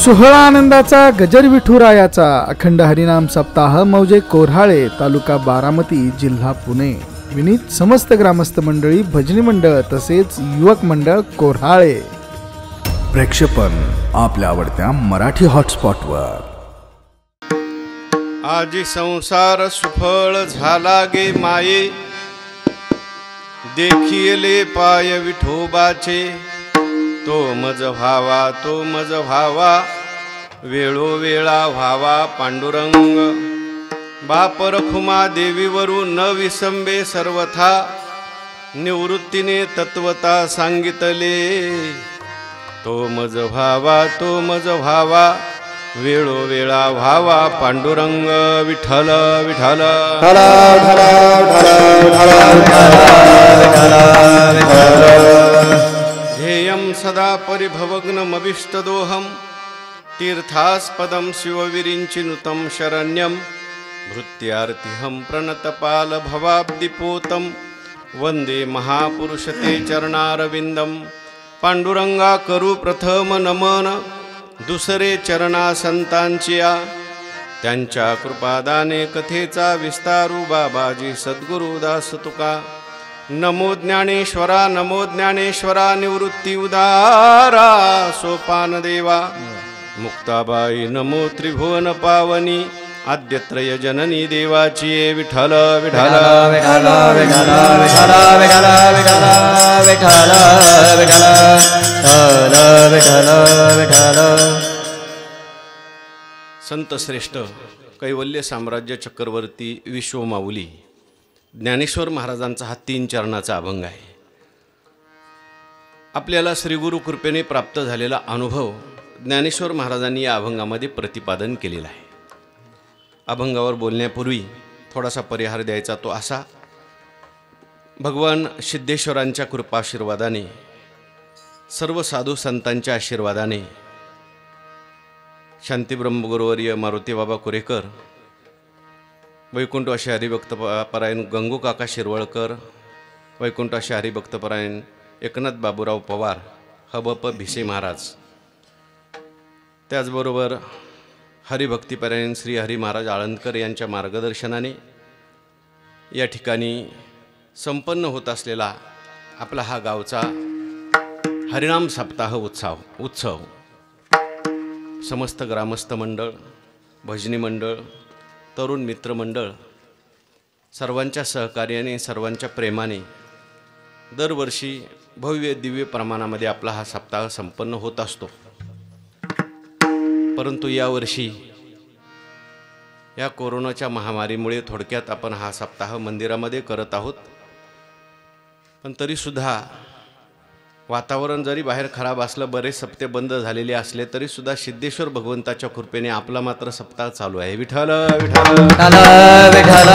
सोहळा आनंदाचा गजर विठुरायाचा अखंड हरिनाम सप्ताह मौजे कोऱ्हाळे तालुका बारामती जिल्हा पुणे विनीत समस्त ग्रामस्थ मंडळी भजनी मंडळ तसेच युवक मंडळ कोऱ्हाळे। प्रेक्षेपण आपल्या आवडत्या मराठी हॉटस्पॉटवर। आजी संसार सुफळ झाला गे माये, देखिले पाय विठोबाचे। तो मज व्हावा वेळोवेळा व्हावा पांडुरंग। बाप रखुमा देवीवरून न विसंबे सर्वथा, निवृत्तीने तत्वता सांगितले। तो मज व्हावा वेळोवेळा व्हावा पांडुरंग। विठ्ठल विठ्ठल ध्येयं सदा परिभवग्नमभिष्टदोहं, तीर्थास्पदं शिवविरिञ्चिनुतं शरण्यं। भृत्यार्तिहं प्रणतपालभवाब्धिपोतं, वन्दे महापुरुषते चरणारविन्दं। पांडुरंगा करू प्रथम नमन, दुसरे चरणा संतांचिया। त्यांच्या कृपादाने कथेचा विस्तारू बाबाजी सद्गुरुदास तुका। नमो ज्ञानेश्वरा निवृत्ती उदारा सोपान देवा। मुक्ताबाई नमो त्रिभुवन पावनी, आद्यत्रय जननी देवाची। विठ्ठल विठ्ठल विठ्ठल विठ्ठल विठ्ठल विठ्ठल विठ्ठल विठ्ठल विठ्ठल। संत श्रेष्ठ कैवल्य साम्राज्य चक्रवर्ती विश्वमाऊली ज्ञानेश्वर महाराजांचा हा 3 चरणाचा अभंग आहे। आपल्याला श्री गुरु कृपेने प्राप्त झालेला अनुभव ज्ञानेश्वर महाराजांनी या अभंगामध्ये प्रतिपादन केलेला आहे। अभंगावर बोलण्यापूर्वी थोडासा परिहार द्यायचा तो असा, भगवान सिद्धेश्वरांच्या कृपाशीर्वादाने, सर्व साधू संतांच्या आशीर्वादाने, शांतीब्रह्मगुरुवर्य मारुती बाबा कुरेकर, वैकुंठवासी हरिभक्तपरायण गंगू काका शिरवळकर, वैकुंठवासी हरिभक्तपरायण एकनाथ बाबूराव पवार, हबप भिसे महाराज, त्याचबरोबर हरिभक्तिपरायण श्री हरी महाराज आळंदकर यांच्या मार्गदर्शनाने या ठिकाणी संपन्न होत असलेला आपला हा गावचा हरिनाम सप्ताह उत्सव समस्त ग्रामस्थ मंडळ, भजनी मंडळ, तरुण मित्र मंडळ सर्वांच्या सहकार्याने, सर्वांच्या प्रेमाने दरवर्षी भव्य दिव्य प्रमाणामध्ये आपला हा सप्ताह संपन्न होत असतो। परंतु यावर्षी या कोरोनाच्या महामारीमुळे थोडक्यात आपण हा सप्ताह मंदिरामध्ये करत आहोत। पण तरीसुद्धा वातावरण जरी बाहेर खराब असलं, बरेच सप्ते बंद झालेले असले तरीसुद्धा सिद्धेश्वर भगवंताच्या कृपेने आपला मात्र सप्ताह चालू आहे। विठ्ठल विठ्ठल विठ्ठल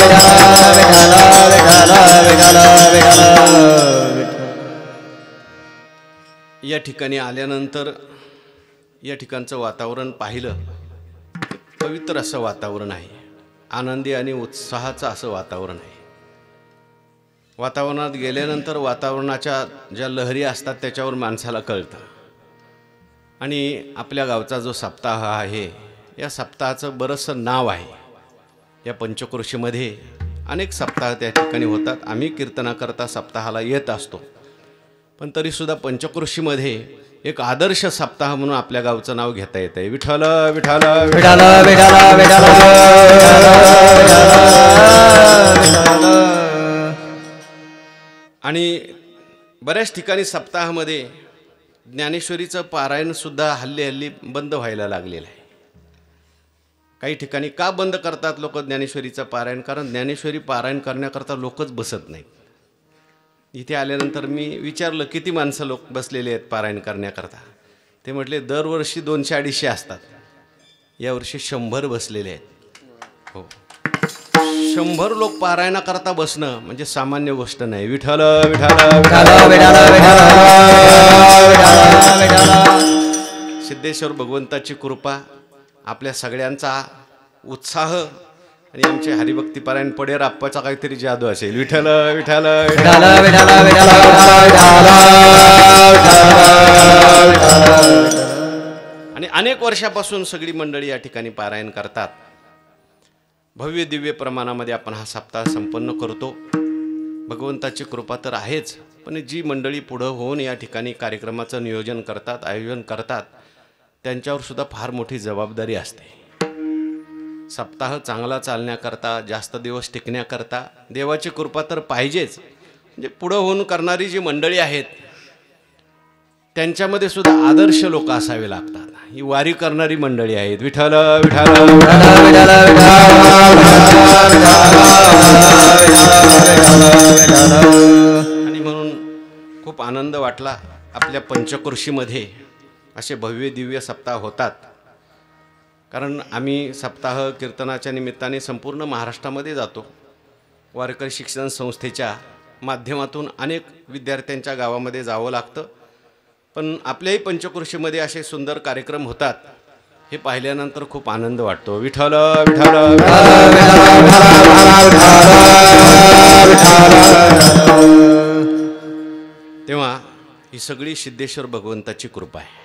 या ठिकाणी आल्यानंतर या ठिकाणचं वातावरण पाहिलं, पवित्र असं वातावरण आहे, आनंदी आणि उत्साहाचं असं वातावरण आहे। वातावरणात गेल्यानंतर वातावरणाच्या ज्या लहरी असतात त्याच्यावर माणसाला कळतं। आणि आपल्या गावचा जो सप्ताह आहे, या सप्ताहाचं बरंचसं नाव आहे। या पंचक्रोशीमध्ये अनेक सप्ताह त्या ठिकाणी होतात। आम्ही कीर्तनाकरता सप्ताहाला येत असतो, पण तरीसुद्धा पंचक्रोशीमध्ये एक आदर्श सप्ताह म्हणून आपल्या गावचं नाव घेता येतं आहे। विठ्ठल विठ्ठल विठ्ठल विठ्ठल आणि बऱ्याच ठिकाणी सप्ताहामध्ये ज्ञानेश्वरीचं पारायणसुद्धा हल्ली बंद व्हायला लागलेलं आहे। काही ठिकाणी का बंद करतात लोक ज्ञानेश्वरीचं पारायण? कारण ज्ञानेश्वरी पारायण करण्याकरता लोकच बसत नाहीत। इथे आल्यानंतर मी विचारलं किती माणसं लोक बसलेले आहेत पारायण करण्याकरता, ते म्हटले दरवर्षी 200-250 असतात, यावर्षी 100 बसलेले आहेत। हो, 100 लोक पारायणाकरता बसणं म्हणजे सामान्य गोष्ट नाही। विठ्ठल विठ्ठल सिद्धेश्वर भगवंताची कृपा, आपल्या सगळ्यांचा उत्साह आणि आमचे हरिभक्तिपरायण पडेर आप्पाचा काहीतरी जादू असेल। विठ्ठल विठ्ठल विठ्ठल विठ्ठल विठ्ठल आणि अनेक वर्षापासून सगळी मंडळी या ठिकाणी पारायण करतात. भव्य दिव्य प्रमाणामध्ये आपण हा सप्ताह संपन्न करतो. भगवंताची कृपा तर आहेच, पण जी मंडळी पुढं होऊन या ठिकाणी कार्यक्रमाचं नियोजन करतात, आयोजन करतात, त्यांच्यावर सुद्धा फार मोठी जबाबदारी असते. सप्ताह चांगला चालण्याकरता, जास्त दिवस टिकण्याकरता देवाची कृपा तर पाहिजेच. म्हणजे पुढं होऊन करणारी जी मंडळी आहेत त्यांच्यामध्ये सुद्धा आदर्श लोक असावे लागतात. ही वारी करणारी मंडळी आहेत. विठ्ठल विठ्ठल आणि म्हणून खूप आनंद वाटला. आपल्या पंचक्रोशीमध्ये असे भव्य दिव्य सप्ताह होतात. कारण आम्ही सप्ताह कीर्तनाच्या निमित्ताने संपूर्ण महाराष्ट्रामध्ये जातो. वारकरी शिक्षण संस्थेच्या माध्यमातून अनेक विद्यार्थ्यांच्या गावामध्ये जावं लागतं. पण आपल्याही पंचक्रोशीमध्ये असे सुंदर कार्यक्रम होतात हे पाहिल्यानंतर खूप आनंद वाटतो. विठ्ठल विठ्ठल तेव्हा ही सगळी सिद्धेश्वर भगवंताची कृपा आहे.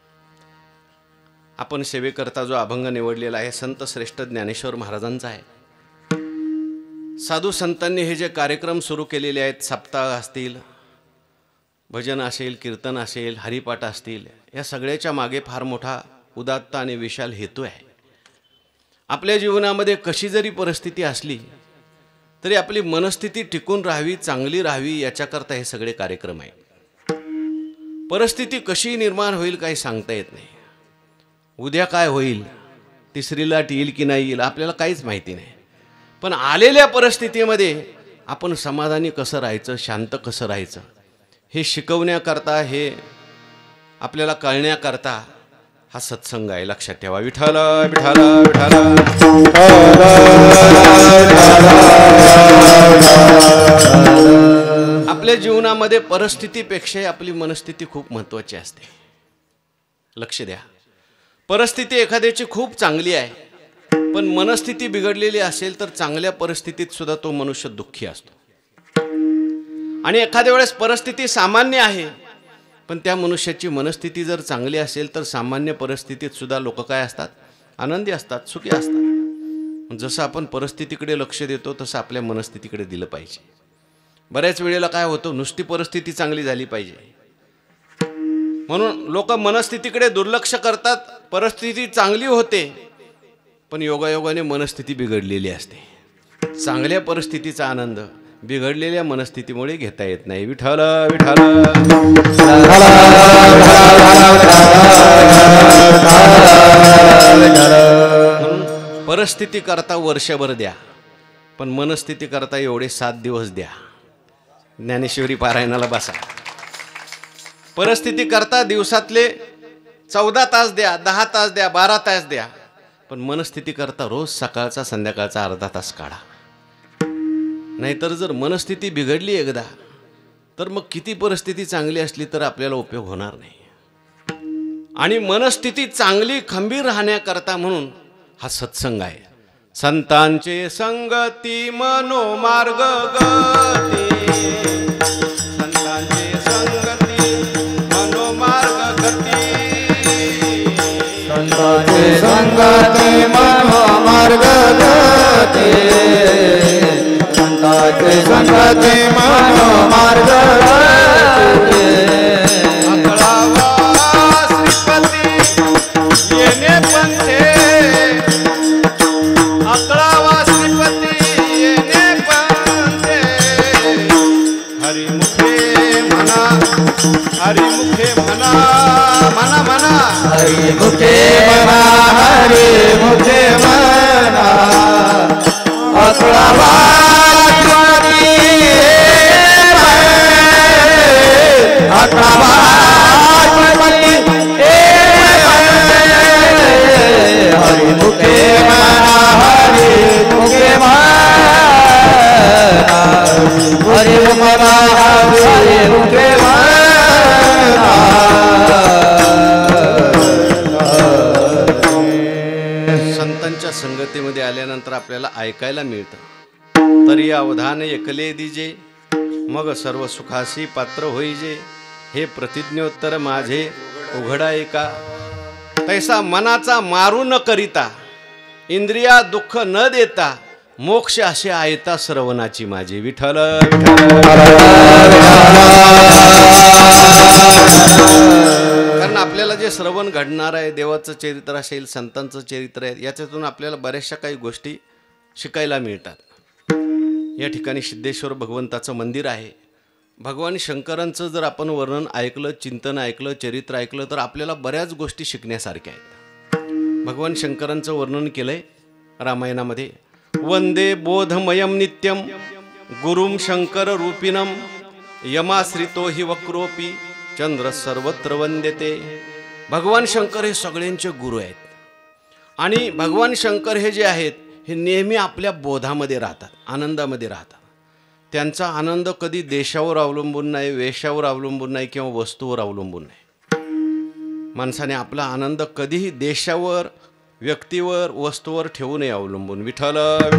आपण सेवेकरता जो अभंग निवडलेला आहे संत श्रेष्ठ ज्ञानेश्वर महाराजांचा आहे. साधू संतांनी हे जे कार्यक्रम सुरू केलेले आहेत, सप्ताह असतील, भजन असेल, कीर्तन असेल, हरिपाठ असतील, या सगळ्याच्या मागे फार मोठा उदात्त आणि विशाल हेतू आहे. आपल्या जीवनामध्ये कशी जरी परिस्थिती असली तरी आपली मनस्थिती टिकून राहावी, चांगली राहावी, याच्याकरता हे सगळे कार्यक्रम आहेत. परिस्थिती कशी निर्माण होईल काही सांगता येत नाही. उद्या काय होईल, तिसरी लाट येईल की नाही येईल, आपल्याला काहीच माहिती नाही. पण आलेल्या परिस्थितीमध्ये आपण समाधानी कसं राहायचं, शांत कसं राहायचं, हे शिकवण्याकरता, हे आपल्याला कळण्याकरता हा सत्संग आहे. लक्षात ठेवा. विठ्ठल विठ्ठल विठ्ठल आपल्या जीवनामध्ये परिस्थितीपेक्षा आपली मनस्थिती खूप महत्त्वाची असते. लक्ष द्या. परिस्थिती एखाद्याची खूप चांगली आहे, पण मनस्थिती बिघडलेली असेल तर चांगल्या परिस्थितीत सुद्धा तो मनुष्य दुःखी असतो. आणि एखाद्या वेळेस परिस्थिती सामान्य आहे, पण त्या मनुष्याची मनस्थिती जर चांगली असेल तर सामान्य परिस्थितीत सुद्धा लोक काय असतात, आनंदी असतात, सुखी असतात. जसं आपण परिस्थितीकडे लक्ष देतो तसं आपल्या मनस्थितीकडे दिलं पाहिजे. बऱ्याच वेळेला काय होतं, नुसती परिस्थिती चांगली झाली पाहिजे म्हणून लोक मनस्थितीकडे दुर्लक्ष करतात. परिस्थिती चांगली होते पण योगायोगाने मनस्थिती बिघडलेली असते. चांगल्या परिस्थितीचा आनंद बिघडलेल्या मनस्थितीमुळे घेता येत नाही. विठ्ठल विठ्ठल परिस्थिती करता वर्षभर द्या, पण मनस्थिती करता एवढे 7 दिवस द्या. ज्ञानेश्वरी पारायणाला बसा. परिस्थिती करता दिवसातले 14 तास द्या, 10 तास द्या, 12 तास द्या, पण मनस्थिती करता रोज सकाळचा संध्याकाळचा अर्धा तास काढा. नाहीतर जर मनस्थिती बिघडली एकदा तर मग किती परिस्थिती चांगली असली तर आपल्याला उपयोग होणार नाही. आणि मनस्थिती चांगली खंबीर राहण्याकरता म्हणून हा सत्संग आहे. संतांचे संगती मनोमार्ग गती, संतांचे संगती मनोमार्ग गती, संतांचे संगती मनोमार्ग गती, संतांचे संगती मनोमार्ग गती. हरिमुखे म्हणा म्हणा म्हणा, हरिमुखे म्हणा, हरिमुखे म्हणा, अकळावा अकळावा हरिमुखे म्हणा, हरिमुखे म्हणा, हरिमुखा हरिमुखे संतांच्या संगतीमध्ये आल्यानंतर आपल्याला ऐकायला मिळतं. तरी अवधान एकले दिजे, मग सर्व सुखासी पात्र होईजे. हे प्रतिज्ञोत्तर माझे उघडा एका, तैसा मनाचा मारू न करिता, इंद्रिया दुःख न देता, मोक्ष असे आयता श्रवणाची माझी. विठ्ठल कारण आपल्याला जे श्रवण घडणार आहे, देवाचं चरित्र असेल, संतांचं चरित्र आहे, याच्यातून आपल्याला बऱ्याचशा काही गोष्टी शिकायला मिळतात. या ठिकाणी सिद्धेश्वर भगवंताचं मंदिर आहे. भगवान शंकरांचं जर आपण वर्णन ऐकलं, चिंतन ऐकलं, चरित्र ऐकलं तर आपल्याला बऱ्याच गोष्टी शिकण्यासारख्या आहेत. भगवान शंकरांचं वर्णन केलंय रामायणामध्ये. वंदे बोधमयम नित्यम गुरुम शंकर रूपिणम यमाश्रितो हि वक्रोपी चंद्र सर्वत्र वंद्यते. भगवान शंकर हे सगळ्यांचे गुरु आहेत आणि भगवान शंकर हे जे आहेत हे नेहमी आपल्या बोधामध्ये राहतात, आनंदामध्ये राहतात. त्यांचा आनंद कधी देशावर अवलंबून नाही, वेशावर अवलंबून नाही किंवा वस्तूवर अवलंबून नाही. माणसाने आपला आनंद कधीही देशावर, व्यक्तीवर, वस्तूवर ठेवू नये अवलंबून. विठ्ठल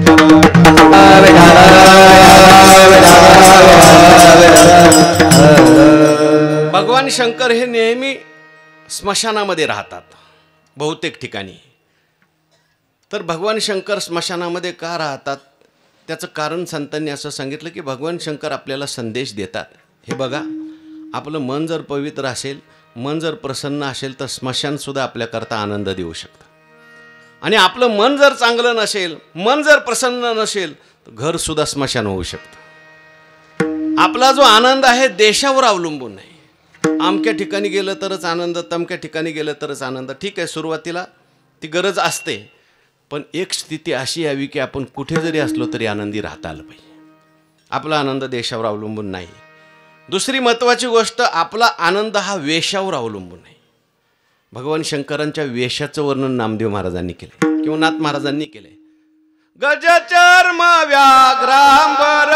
भगवान शंकर हे नेहमी स्मशानामध्ये राहतात बहुतेक ठिकाणी. तर भगवान शंकर स्मशानामध्ये का राहतात त्याचं कारण संतांनी असं सांगितलं की भगवान शंकर आपल्याला संदेश देतात. हे बघा, आपलं मन जर पवित्र असेल, मन जर प्रसन्न असेल तर स्मशानसुद्धा आपल्याकरता आनंद देऊ शकतं. आणि आपलं मन जर चांगलं नसेल, मन जर प्रसन्न नसेल तर घरसुद्धा स्मशान होऊ शकतं. आपला जो आनंद आहे देशावर अवलंबून नाही. अमक्या ठिकाणी गेलं तरच आनंद, तमक्या ठिकाणी गेलं तरच आनंद. ठीक आहे, सुरुवातीला ती गरज असते, पण एक स्थिती अशी यावी की आपण कुठे जरी असलो तरी आनंदी राहता आलं पाहिजे. आपला आनंद देशावर अवलंबून नाही. दुसरी महत्त्वाची गोष्ट, आपला आनंद हा वेशावर अवलंबून नाही. भगवान शंकरांच्या वेशाचं वर्णन नामदेव महाराजांनी केले किंवा नाथ महाराजांनी केले. गजचर्म व्याघ्रांबर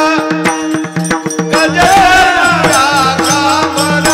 गजचर्म व्याघ्रांबर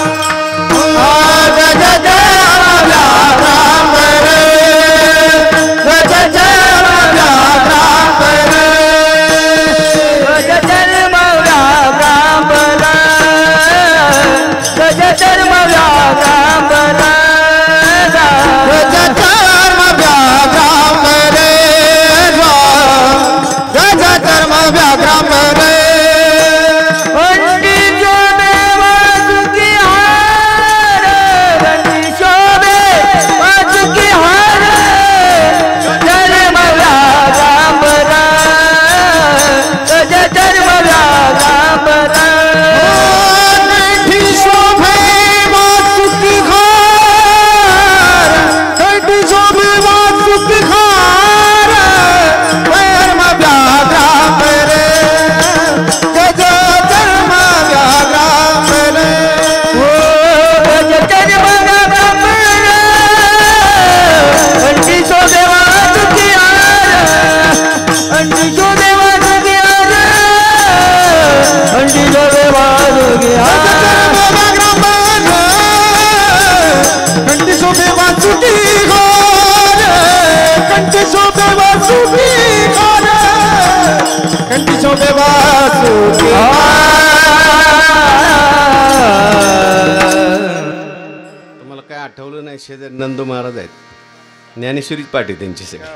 तुम्हाला काय आठवलं नाही, शेजारी नंदू महाराज आहेत, ज्ञानेश्वरीच पाठी त्यांची सगळी.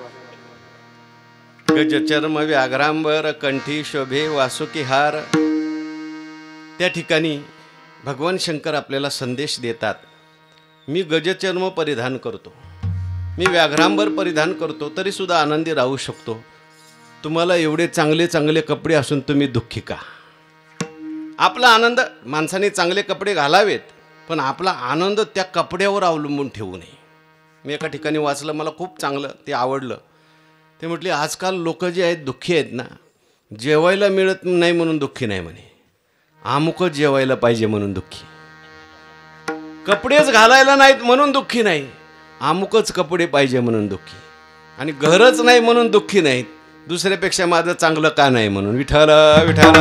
गजचर्म व्याघ्रांबर कंठी शोभे वासुकी हार. त्या ठिकाणी भगवान शंकर आपल्याला संदेश देतात. मी गजचर्म परिधान करतो, मी व्याघ्रांबर परिधान करतो, तरी सुद्धा आनंदी राहू शकतो. तुम्हाला एवढे चांगले चांगले कपडे असून तुम्ही दुःखी का? आपला आनंद, माणसाने चांगले कपडे घालावेत, पण आपला आनंद त्या कपड्यावर अवलंबून ठेवू नये. मी एका ठिकाणी वाचलं, मला खूप चांगलं ते आवडलं. ते म्हटले, आजकाल लोक जे आहेत दुःखी आहेत ना, जेवायला मिळत नाही म्हणून दुःखी नाही म्हणे, अमुकच जेवायला पाहिजे म्हणून दुःखी. कपडेच घालायला नाहीत म्हणून दुःखी नाही, अमुकच कपडे पाहिजे म्हणून दुःखी. आणि घरच नाही म्हणून दुःखी नाहीत, दुसऱ्यापेक्षा माझं चांगलं का नाही म्हणून. विठ्ठल विठ्ठल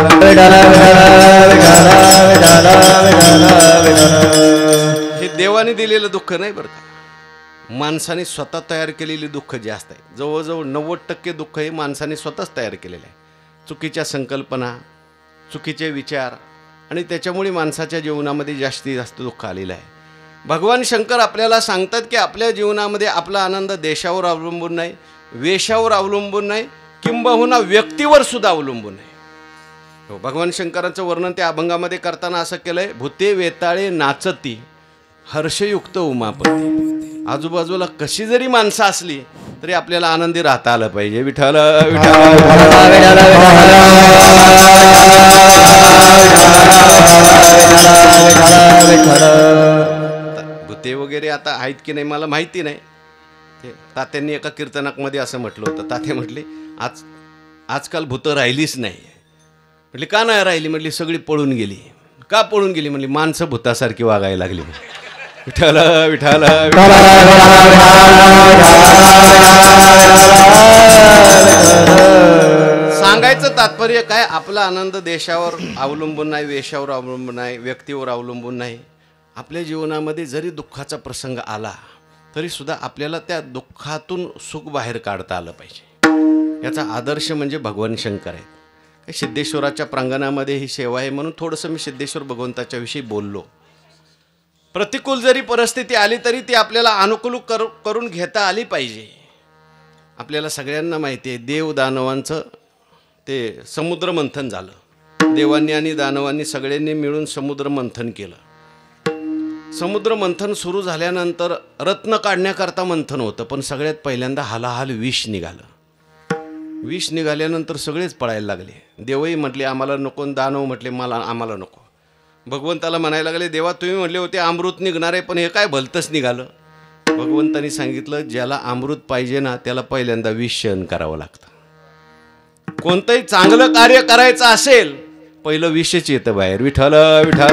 हे देवाने दिलेलं दुःख नाही बरं का, माणसाने स्वतः तयार केलेली दुःख जास्त आहे. जवळजवळ 90% दुःख हे माणसाने स्वतःच तयार केलेलं आहे. चुकीच्या संकल्पना, चुकीचे विचार, आणि त्याच्यामुळे माणसाच्या जीवनामध्ये जास्तीत जास्त दुःख आलेलं आहे. भगवान शंकर आपल्याला सांगतात की आपल्या जीवनामध्ये आपला आनंद देशावर अवलंबून नाही, वेशावर अवलंबून नाही, किंबहुना व्यक्तीवर सुद्धा अवलंबून नाही. हो, भगवान शंकरांचं वर्णन त्या अभंगामध्ये करताना असं केलंय, भूते वेताळे नाचती हर्षयुक्त उमापती. आजूबाजूला कशी जरी माणसं असली तरी आपल्याला आनंदी राहता आलं पाहिजे. विठ्ठल भूते वगैरे आता आहेत की नाही मला माहिती नाही. ते तात्यांनी एका कीर्तनामध्ये असं म्हटलं होतं. तात्या म्हटले आजकाल भूतं राहिलीच नाही. म्हटली का नाही राहिली? म्हटली सगळी पळून गेली. का पळून गेली? म्हणली माणसं भूतासारखी वागायला लागली. विठ्ठल विठ्ठल सांगायचं तात्पर्य काय, आपला आनंद देशावर अवलंबून नाही, वेशावर अवलंबून नाही, व्यक्तीवर अवलंबून नाही. आपल्या जीवनामध्ये जरी दुःखाचा प्रसंग आला तरी सुद्धा आपल्याला त्या दुःखातून सुख बाहेर काढता आलं पाहिजे. याचा आदर्श म्हणजे भगवान शंकर आहेत. सिद्धेश्वराच्या प्रांगणामध्ये ही सेवा आहे म्हणून थोडंसं मी सिद्धेश्वर भगवंताच्या विषयी बोललो. प्रतिकूल जरी परिस्थिती आली तरी ती आपल्याला अनुकूल करून घेता आली पाहिजे. आपल्याला सगळ्यांना माहिती आहे देव दानवांचं ते समुद्र मंथन झालं. देवांनी आणि दानवांनी सगळ्यांनी मिळून समुद्र मंथन केलं. समुद्र मंथन सुरू झाल्यानंतर रत्न काढण्याकरता मंथन होतं, पण सगळ्यात पहिल्यांदा हालाहाल विष निघालं. विष निघाल्यानंतर सगळेच पळायला लागले. देवही म्हटले आम्हाला नको, दानव म्हटले आम्हाला नको. भगवंताला म्हणायला लागले देवा तुम्ही म्हटले होते अमृत निघणार आहे, पण हे काय भलतंच निघालं. भगवंतानी सांगितलं ज्याला अमृत पाहिजे ना त्याला पहिल्यांदा विष सहन करावं लागतं. कोणतंही चांगलं कार्य करायचं असेल पहिलं विषच येतं बाहेर. विठ्ठल विठ्ठल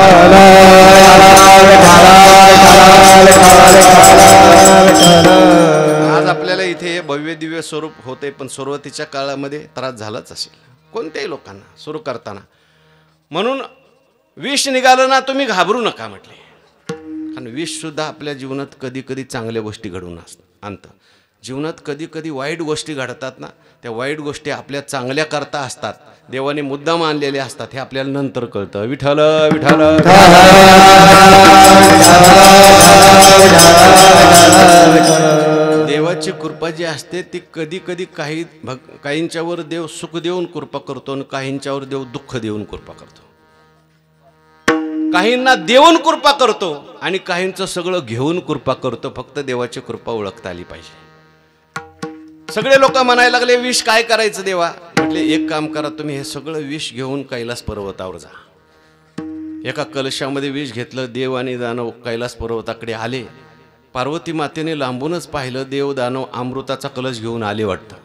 आज आपल्याला इथे भव्य दिव्य स्वरूप होते, पण सुरुवातीच्या काळामध्ये त्रास झालाच असेल कोणत्याही लोकांना सुरू करताना. म्हणून विष निघालं ना तुम्ही घाबरू नका म्हटले. कारण विष सुद्धा आपल्या जीवनात कधी कधी चांगल्या गोष्टी घडवून आणतं. जीवनात कधी कधी वाईट गोष्टी घडतात ना, त्या वाईट गोष्टी आपल्या चांगल्या करता असतात, देवाने मुद्दाम आणलेल्या असतात, हे आपल्याला नंतर कळतं. विठ्ठल विठ्ठल देवाची कृपा जी असते ती कधी कधी काहींच्यावर देव सुख देऊन कृपा करतो आणि काहींच्यावर देव दुःख देऊन कृपा करतो. काहींना देऊन कृपा करतो आणि काहींचं सगळं घेऊन कृपा करतो. फक्त देवाची कृपा ओळखता आली पाहिजे. सगळे लोक म्हणायला लागले विष काय करायचं देवा? म्हटले एक काम करा, तुम्ही हे सगळं विष घेऊन कैलास पर्वतावर जा. एका कलशामध्ये विष घेतलं. देव आणि दानव कैलास पर्वताकडे आले. पार्वती मातेने लांबूनच पाहिलं, देव दानव अमृताचा कलश घेऊन आले वाटतं.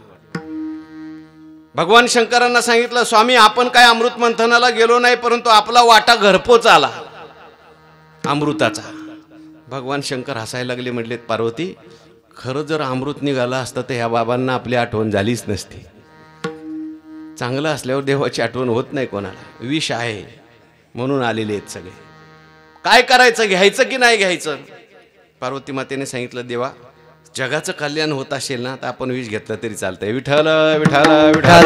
भगवान शंकरांना सांगितलं स्वामी आपण काय अमृत मंथनाला गेलो नाही, परंतु आपला वाटा घरपोच आला अमृताचा. भगवान शंकर हसायला लागले. म्हटलेत पार्वती खरं जर अमृत निघालं असतं तर ह्या बाबांना आपली आठवण झालीच नसती. चांगलं असल्यावर देवाची आठवण होत नाही कोणाला. विष आहे म्हणून आलेले आहेत सगळे. काय करायचं, घ्यायचं की नाही घ्यायचं? पार्वती मातेने सांगितलं देवा जगाचं कल्याण होत असेल ना तर आपण विष घेतलं तरी चालतंय. विठ्ठल विठ्ठल विठ्ठल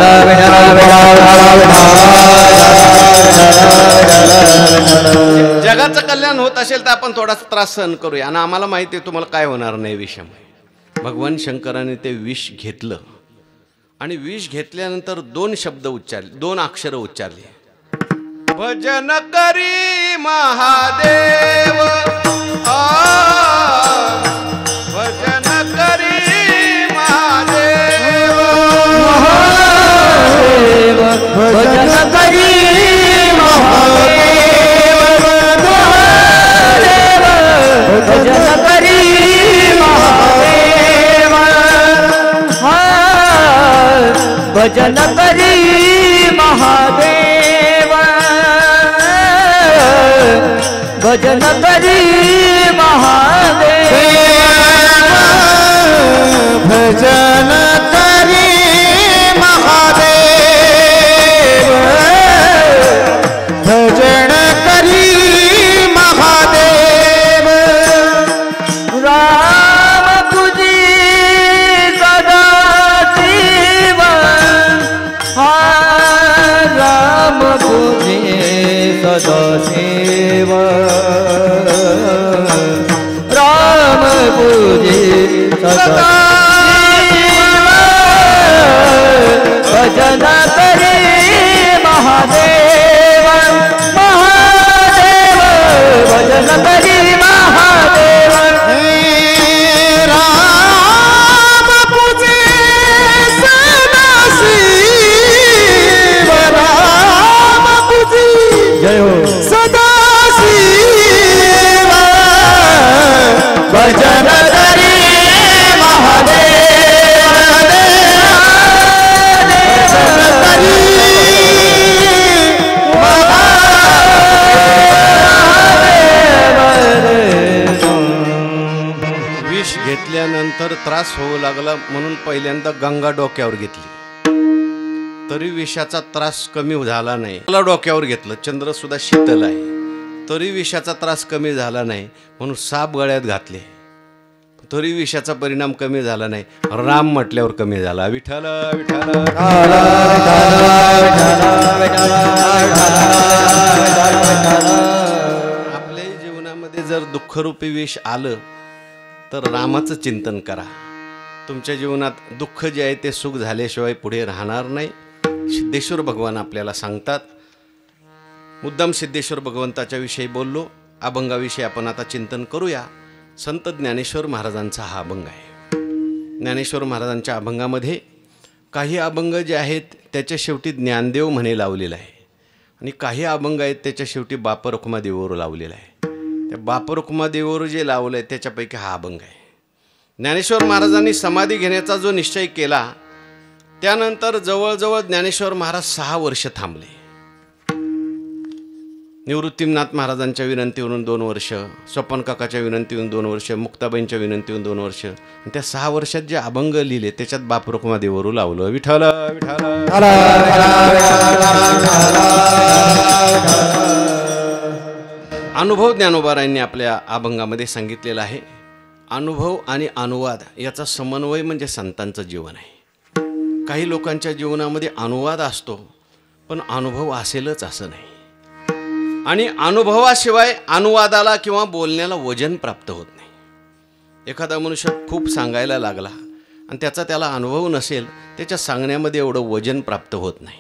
जगाचं कल्याण होत असेल तर आपण थोडासा त्रास सहन करूया. आणि आम्हाला माहिती आहे तुम्हाला काय होणार नाही विषामुळे. भगवान शंकराने ते विष घेतलं आणि विष घेतल्यानंतर दोन शब्द उच्चारले, दोन अक्षरं उच्चारली. भजन करी महादेव भजन करी महादेव भजन करी महादेव भजन करी महादेव भजन करी महादेव भजन करी महादेव पूजे सदा भजन करी महादेव महादेव भजन करी महादेव राम पूजे सदाशिव राम पूजे जय हो सदाशिव भजन करी महादेव विष घेतल्यानंतर त्रास होऊ लागला म्हणून पहिल्यांदा गंगा डोक्यावर घेतली, तरी विषाचा त्रास कमी झाला नाही. मला डोक्यावर घेतलं, चंद्र सुद्धा शीतल आहे, तरी विषाचा त्रास कमी झाला नाही म्हणून साप गळ्यात घातले, तरी विषाचा परिणाम कमी झाला नाही. राम म्हटल्यावर कमी झाला. विठ्ठल विठ्ठल आपल्या जीवनामध्ये जर दुःखरूपी विष आलं तर रामाचं चिंतन करा. तुमच्या जीवनात दुःख जे आहे ते सुख झाल्याशिवाय पुढे राहणार नाही. सिद्धेश्वर भगवान आपल्याला सांगतात. मुद्दाम सिद्धेश्वर भगवंताच्या विषयी बोललो. अभंगाविषयी आपण आता चिंतन करूया. संत ज्ञानेश्वर महाराजांचा हा अभंग आहे. ज्ञानेश्वर महाराजांच्या अभंगामध्ये काही अभंग जे आहेत त्याच्या शेवटी ज्ञानदेव म्हणे लावलेला आहे, आणि काही अभंग आहेत त्याच्या शेवटी बाप रखुमा देवावर लावलेला आहे. त्या बाप रखुमा देवावर जे लावलं आहे त्याच्यापैकी हा अभंग आहे. ज्ञानेश्वर महाराजांनी समाधी घेण्याचा जो निश्चय केला त्यानंतर जवळजवळ ज्ञानेश्वर महाराज 6 वर्ष थांबले. निवृत्तीनाथ महाराजांच्या विनंतीवरून 2 वर्ष, स्वपन काकाच्या विनंतीवरून 2 वर्ष, मुक्ताबाईंच्या विनंतीवरून 2 वर्ष, आणि त्या 6 वर्षात जे अभंग लिहिले त्याच्यात बाप रखुमा देवावर लावलं. विठ्ठल विठ्ठल अनुभव ज्ञानोबारायांनी आपल्या अभंगामध्ये सांगितलेला आहे. अनुभव आणि अनुवाद याचा समन्वय म्हणजे संतांचं जीवन आहे. काही लोकांच्या जीवनामध्ये अनुवाद असतो पण अनुभव असेलच असं नाही, आणि अनुभवाशिवाय अनुवादाला किंवा बोलण्याला वजन प्राप्त होत नाही. एखादा मनुष्य खूप सांगायला लागला आणि त्याला अनुभव नसेल, त्याच्या सांगण्यामध्ये एवढं वजन प्राप्त होत नाही.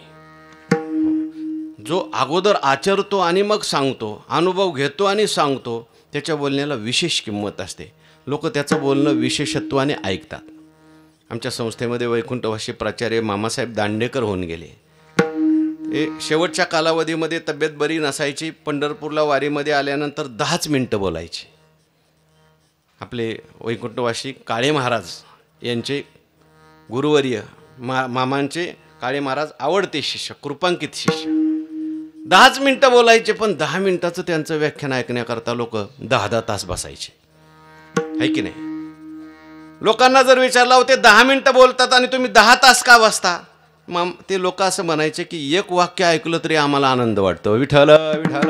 जो अगोदर आचरतो आणि मग सांगतो, अनुभव घेतो आणि सांगतो, त्याच्या बोलण्याला विशेष किंमत असते. लोक त्याचं बोलणं विशेषत्वाने ऐकतात. आमच्या संस्थेमध्ये वैकुंठवासी प्राचार्य मामासाहेब दांडेकर होऊन गेले. हे शेवटच्या कालावधीमध्ये तब्येत बरी नसायची. पंढरपूरला वारीमध्ये आल्यानंतर 10च मिनटं बोलायची. आपले वैकुंठवासी काळे महाराज यांचे गुरुवर्य मामांचे काळे महाराज आवडते शिष्य, कृपांकित शिष्य, 10च मिनटं बोलायचे, पण 10 मिनटाचं त्यांचं व्याख्यान ऐकण्याकरता लोक 10-10 तास बसायचे. आहे की नाही? लोकांना जर विचारलं होते 10 मिनटं बोलतात आणि तुम्ही 10 तास का बसता, मग ते लोक असं म्हणायचे की एक वाक्य ऐकलं तरी आम्हाला आनंद वाटतो. विठ्ठल विठ्ठल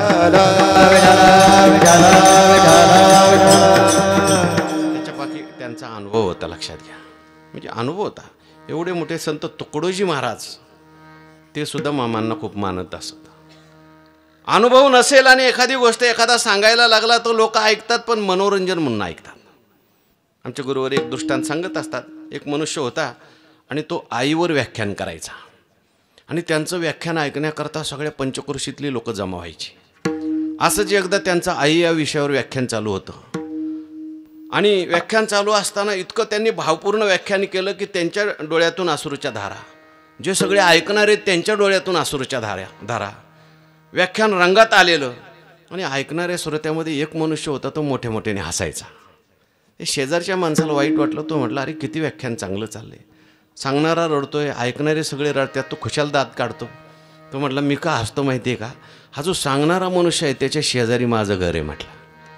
त्याच्या पाठी त्यांचा अनुभव होता. लक्षात घ्या, म्हणजे अनुभव होता. एवढे मोठे संत तुकडोजी महाराज ते सुद्धा मामांना खूप मानत असत. अनुभव नसेल आणि एखादी गोष्ट एखादा सांगायला लागला तर लोक ऐकतात, पण मनोरंजन म्हणून ऐकतात. आमच्या गुरुवर एक दृष्टांत सांगत असतात. एक मनुष्य होता आणि तो आईवर व्याख्यान करायचा, आणि त्यांचं व्याख्यान ऐकण्याकरता सगळ्या पंचक्रोशीतली लोक जमा व्हायची. असंच एकदा त्यांचं आई या विषयावर व्याख्यान चालू होतं, आणि व्याख्यान चालू असताना इतकं त्यांनी भावपूर्ण व्याख्यान केलं की त्यांच्या डोळ्यातून अश्रूच्या धारा, जे सगळे ऐकणारे आहेत त्यांच्या डोळ्यातून अश्रूच्या धारा, व्याख्यान रंगात आलेलं. आणि ऐकणाऱ्या श्रोत्यामध्ये एक मनुष्य होता, तो मोठ्या मोठ्याने हसायचा. हे शेजारच्या माणसाला वाईट वाटलं. तो म्हटलं, अरे किती व्याख्यान चांगलं चाललंय, सांगणारा रडतोय, ऐकणारे सगळे रडतात, तो खुशाल दात काढतो. तो म्हटलं, मी का हसतो माहिती आहे का, हा जो सांगणारा मनुष्य आहे त्याच्या शेजारी माझं घर आहे. म्हटलं,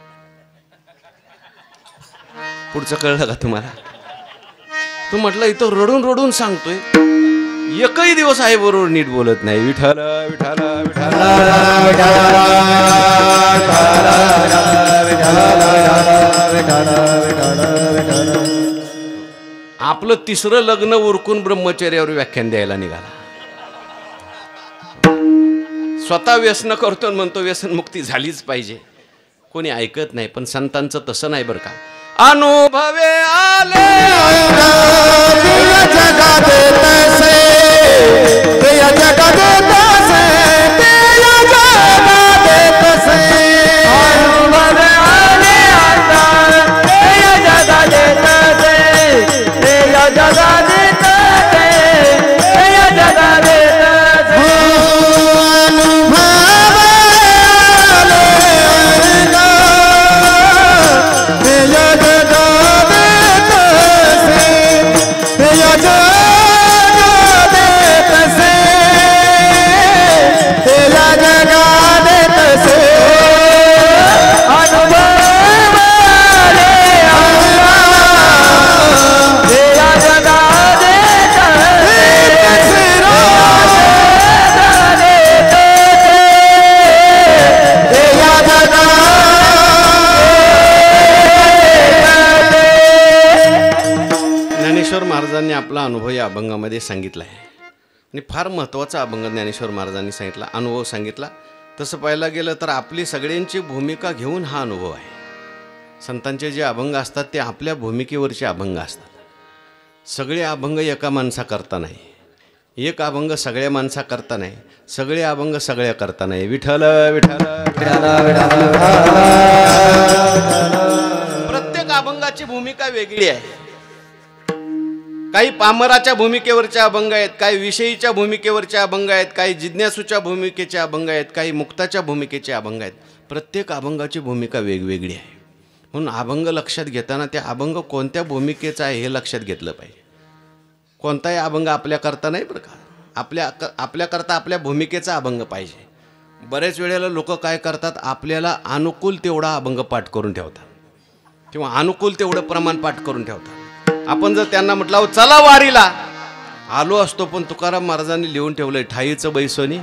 पुढचं कळलं का तुम्हाला? तो म्हटलं, इथं रडून रडून सांगतोय, एकही दिवस आहे बरोबर नीट बोलत नाही. विठ्ठल विठ्ठल आपलं 3रं लग्न उरकून ब्रह्मचर्यावर व्याख्यान द्यायला निघाला. स्वतः व्यसन करतो, म्हणतो व्यसनमुक्ती झालीच पाहिजे. कोणी ऐकत नाही. पण संतांचं तसं नाही बरं का. अनुभवे आले जगात तसे या जगात तसे या जगात तसे अनुभवे आले आता या जगात तसे या जगात तसे या जगात महाराजांनी आपला अनुभव या अभंगामध्ये सांगितला आहे आणि फार महत्त्वाचा अभंग ज्ञानेश्वर महाराजांनी सांगितला, अनुभव सांगितला. तसं पाहायला गेलं तर आपली सगळ्यांची भूमिका घेऊन हा अनुभव आहे. संतांचे जे अभंग असतात ते आपल्या भूमिकेवरचे अभंग असतात. सगळे अभंग एका माणसाकरता नाही, एक अभंग सगळ्या माणसाकरता नाही, सगळे अभंग सगळ्या करता नाही. विठ्ठल विठ्ठल प्रत्येक अभंगाची भूमिका वेगळी आहे. काही पामराच्या भूमिकेवरचे अभंग आहेत, काही विषयीच्या भूमिकेवरचे अभंग आहेत, काही जिज्ञासूच्या भूमिकेचे अभंग आहेत, काही मुक्ताच्या भूमिकेचे अभंग आहेत. प्रत्येक अभंगाची भूमिका वेगवेगळी आहे. म्हणून अभंग लक्षात घेताना त्या अभंग कोणत्या भूमिकेचा आहे हे लक्षात घेतलं पाहिजे. कोणताही अभंग आपल्याकरता नाही बरं का, आपल्याकरता आपल्या भूमिकेचा अभंग पाहिजे. बरेच वेळेला लोक काय करतात, आपल्याला अनुकूल तेवढा अभंग पाठ करून ठेवतात किंवा अनुकूल तेवढं प्रमाण पाठ करून ठेवतात. आपण जर त्यांना म्हटलं चला वारीला, आलो असतो, पण तुकाराम महाराजांनी लिहून ठेवलंय ठाईचं बैसोनी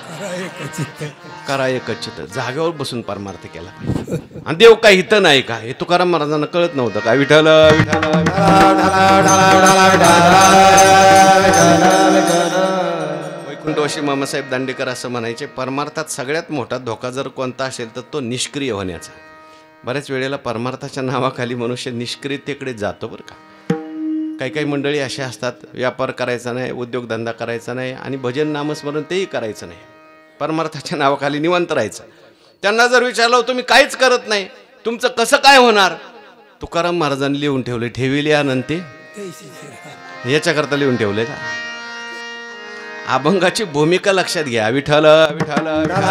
करा एक चित्त, जागेवर बसून परमार्थ केला. आणि देव काही हित नाही का हे तुकाराम महाराजांना कळत नव्हतं का. विठ्ठल वैकुंठवासी मामासाहेब दांडेकर असं म्हणायचे, परमार्थात सगळ्यात मोठा धोका जर कोणता असेल तर तो निष्क्रिय होण्याचा. बऱ्याच वेळेला परमार्थाच्या नावाखाली मनुष्य निष्क्रियतेकडे जातो बरं का. काही काही मंडळी अशा असतात, व्यापार करायचा नाही, उद्योगधंदा करायचा नाही आणि भजन नामस्मरण तेही करायचं नाही, परमार्थाच्या नावाखाली निवांत राहायचं. त्यांना जर विचारलं तुम्ही काहीच करत नाही, तुमचं कसं काय होणार, तुकाराम महाराजांनी लिहून ठेवले ठेविले अनंते, याच्याकरता लिहून ठेवले का. अभंगाची भूमिका लक्षात घ्या. विठ्ठल विठ्ठल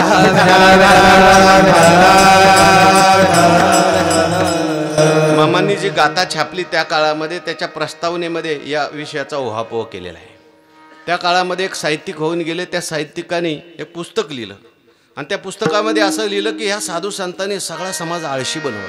मामांनी जी गाथा छापली त्या काळामध्ये त्याच्या प्रस्तावनेमध्ये या विषयाचा उहापोह केलेला आहे. त्या काळामध्ये एक साहित्यिक होऊन गेले, त्या साहित्यिकाने एक पुस्तक लिहिलं आणि त्या पुस्तकामध्ये असं लिहिलं की ह्या साधू संतांनी सगळा समाज आळशी बनवला.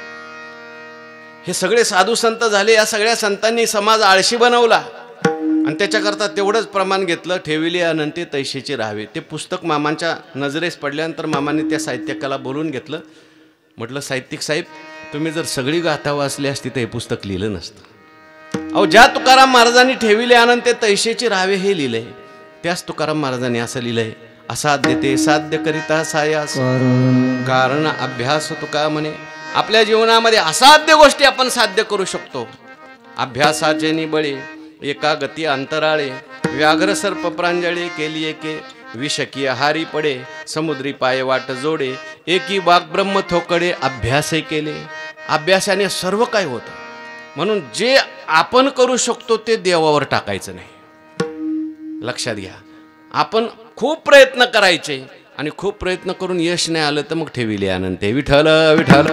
हे सगळे साधू संत झाले, या सगळ्या संतांनी समाज आळशी बनवला आणि त्याच्याकरता तेवढंच प्रमाण घेतलं, ठेविले अनंते तैशीचे राहावे. ते पुस्तक मामांच्या नजरेस पडल्यानंतर मामांनी त्या साहित्यिकाला बोलून घेतलं. म्हटलं साहित्यिक साहेब, तुम्ही जर सगळी गाथा वाचली असती तर हे पुस्तक लिहिलं नसतं. अहो, ज्या तुकाराम महाराजांनी ठेविले अनंते तैशीचे राहावे हे लिहिलंय, त्याच तुकाराम महाराजांनी असं लिहिलंय, असाध्य ते साध्य करिता सायास कारण अभ्यास तुका म्हणे. आपल्या जीवनामध्ये असाध्य गोष्टी आपण साध्य करू शकतो. अभ्यासाचे निबळे एका गती अंतराळे, व्याघ्र सर्प प्रांजळे केली एके, विषकीय हारी पडे समुद्री पाय वाट जोडे, एकी बाग ब्रह्म थोकडे अभ्यासे केले. अभ्यासाने सर्व काय होतं. म्हणून जे आपण करू शकतो ते देवावर टाकायचं नाही. लक्षात घ्या, आपण खूप प्रयत्न करायचे आणि खूप प्रयत्न करून यश नाही आलं तर मग ठेविले अनंते. विठ्ठल विठ्ठल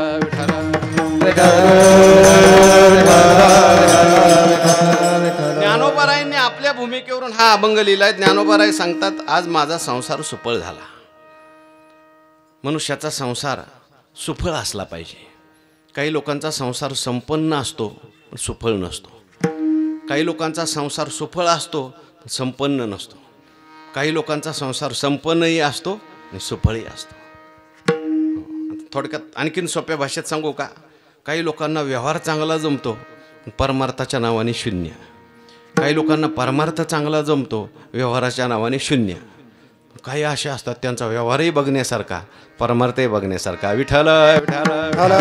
ज्ञानोबारायांनी आपल्या भूमिकेवरून हा अभंग लिहिलाय. ज्ञानोबाराय सांगतात, आज माझा संसार सुफळ झाला. मनुष्याचा संसार सुफळ असला पाहिजे. काही लोकांचा संसार संपन्न असतो पण सुफळ नसतो. काही लोकांचा संसार सुफळ असतो पण संपन्न नसतो. काही लोकांचा संसार संपन्नही असतो आणि सुफळही असतो. थोडक्यात आणखीन सोप्या भाषेत सांगू का, काही लोकांना व्यवहार चांगला जमतो परमार्थाच्या नावाने शून्य. काही लोकांना परमार्थ चांगला जमतो व्यवहाराच्या नावाने शून्य. काही असे असतात त्यांचा व्यवहारही बघण्यासारखा, परमार्थही बघण्यासारखा. विठ्ठल विठ्ठल.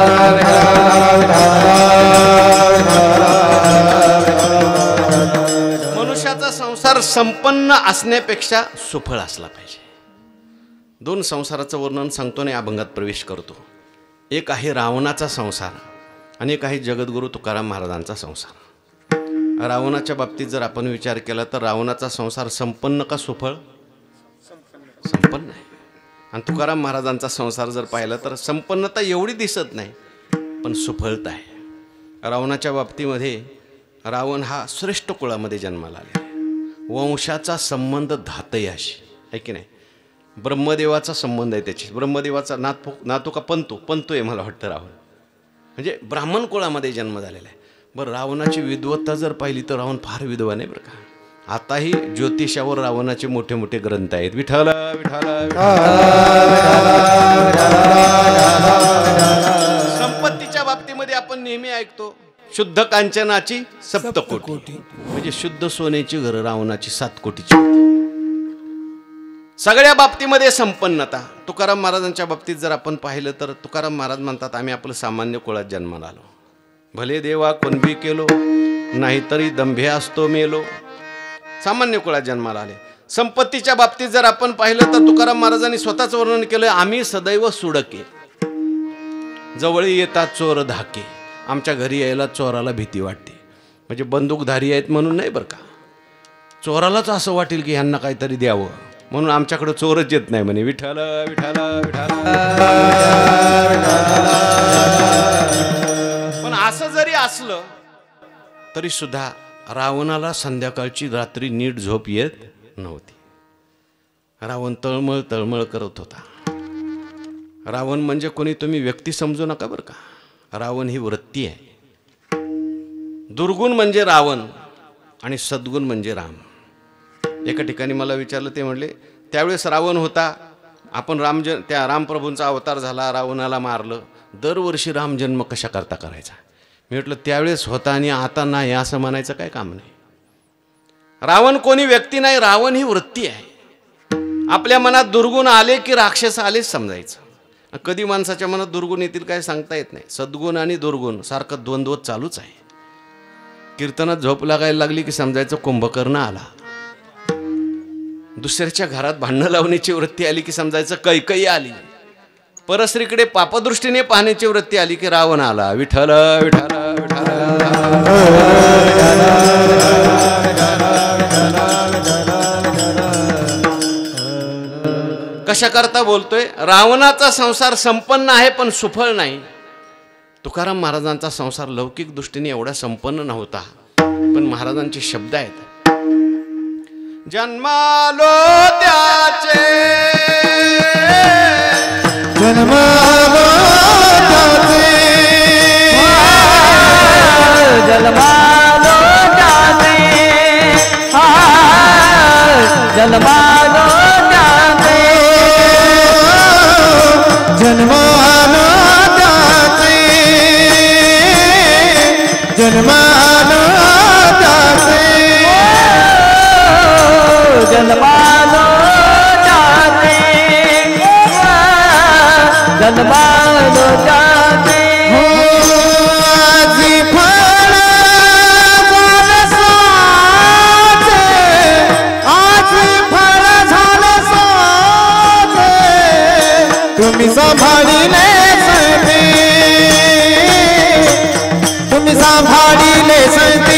मनुष्याचा संसार संपन्न असण्यापेक्षा सुफळ असला पाहिजे. 2 संसाराचं वर्णन सांगतो आणि अभंगात प्रवेश करतो. एक आहे रावणाचा संसार आणि एक आहे जगद्गुरू तुकाराम महाराजांचा संसार. रावणाच्या बाबतीत जर आपण विचार केला तर रावणाचा संसार संपन्न का सुफळ? संपन्न आहे. आणि तुकाराम महाराजांचा संसार जर पाहिला तर संपन्नता एवढी दिसत नाही पण सुफळता आहे. रावणाच्या बाबतीमध्ये रावण हा श्रेष्ठ कुळामध्ये जन्माला आलेला आहे. वंशाचा संबंध धातयाशी आहे की नाही. ब्रह्मदेवाचा संबंध आहे त्याची. ब्रह्मदेवाचा नातू का पंतू आहे मला वाटतं रावण, म्हणजे ब्राह्मण कुळामध्ये जन्म झालेला आहे. बरं, रावणाची विद्वत्ता जर पाहिली तर रावण फार विद्वान आहे बरं का. आताही ज्योतिषावर रावणाचे मोठे मोठे ग्रंथ आहेत. विठ्ठल विठ्ठल. संपत्तीच्या बाबतीमध्ये आपण नेहमी ऐकतो शुद्ध कांचनाची सप्तकोटी, म्हणजे शुद्ध सोन्याची घरं रावणाची 7 कोटीची. सगळ्या बाबतीमध्ये संपन्नता. तुकाराम महाराजांच्या बाबतीत जर आपण पाहिलं तर तुकाराम महाराज म्हणतात, आम्ही आपलं सामान्य कुळात जन्माला आलो. भले देवा कोणबी केलो, नाहीतरी दंभे असतो मेलो. सामान्य कुळात जन्माला आले. संपत्तीच्या बाबतीत जर आपण पाहिलं तर तुकाराम महाराजांनी स्वतःच वर्णन केलं, आम्ही सदैव सुडके, जवळ येतात चोर धाके. आमच्या घरी यायला चोराला भीती वाटते. म्हणजे बंदूकधारी आहेत म्हणून नाही बरं का, चोरालाच असं वाटेल की ह्यांना काहीतरी द्यावं म्हणून आमच्याकडे चोरच येत नाही म्हणे. विठ्ठल विठ्ठल विठ्ठल. पण असं जरी असलं तरी सुद्धा रावणाला संध्याकाळची रात्री नीट झोप येत नव्हती. रावण तळमळ तळमळ करत होता. रावण म्हणजे कोणी तुम्ही व्यक्ती समजू नका बरं का. रावण ही वृत्ती आहे. दुर्गुण म्हणजे रावण आणि सद्गुण म्हणजे राम. एका ठिकाणी मला विचारलं, ते म्हणले त्यावेळेस रावण होता, आपण त्या रामप्रभूंचा अवतार झाला, रावणाला मारलं, दरवर्षी रामजन्म कशा करता करायचा. मी म्हटलं त्यावेळेस होता आणि आता नाही असं म्हणायचं काय काम नाही. रावण कोणी व्यक्ती नाही, रावण ही वृत्ती आहे. आपल्या मनात दुर्गुण आले की राक्षस आलेच समजायचं. कधी माणसाच्या मनात दुर्गुण येतील काय सांगता येत नाही. सद्गुण आणि दुर्गुण सारखं द्वंद्व चालूच आहे. कीर्तनात झोप लागायला लागली की समजायचं कुंभकर्ण आला. दुसऱ्याच्या घरात भांडणं लावण्याची वृत्ती आली की समजायचं कैकई आली. परस्त्रीकडे पापदृष्टीने पाहण्याची वृत्ती आली की रावण आला. विठ्ठल विठ्ठल विठ्ठल. कशा करता बोलतोय? रावणाचा संसार संपन्न आहे पण सुफळ नाही. तुकाराम महाराजांचा संसार लौकिक दृष्टीने एवढा संपन्न नव्हता, पण महाराजांचे शब्द आहेत, जन्मालो त्याचे जन्मालो त्याचे जन्मालो त्याचे जन्मालो त्याचे जन्मालो त्याचे जन्मालो त्याचे जन्मालो त्याचे जन्मालो त्याचे आजी फळ झालं साचे आजी फळ झालं साचे तुम्ही सांभाळिले सती तुम्ही सांभाळिले सती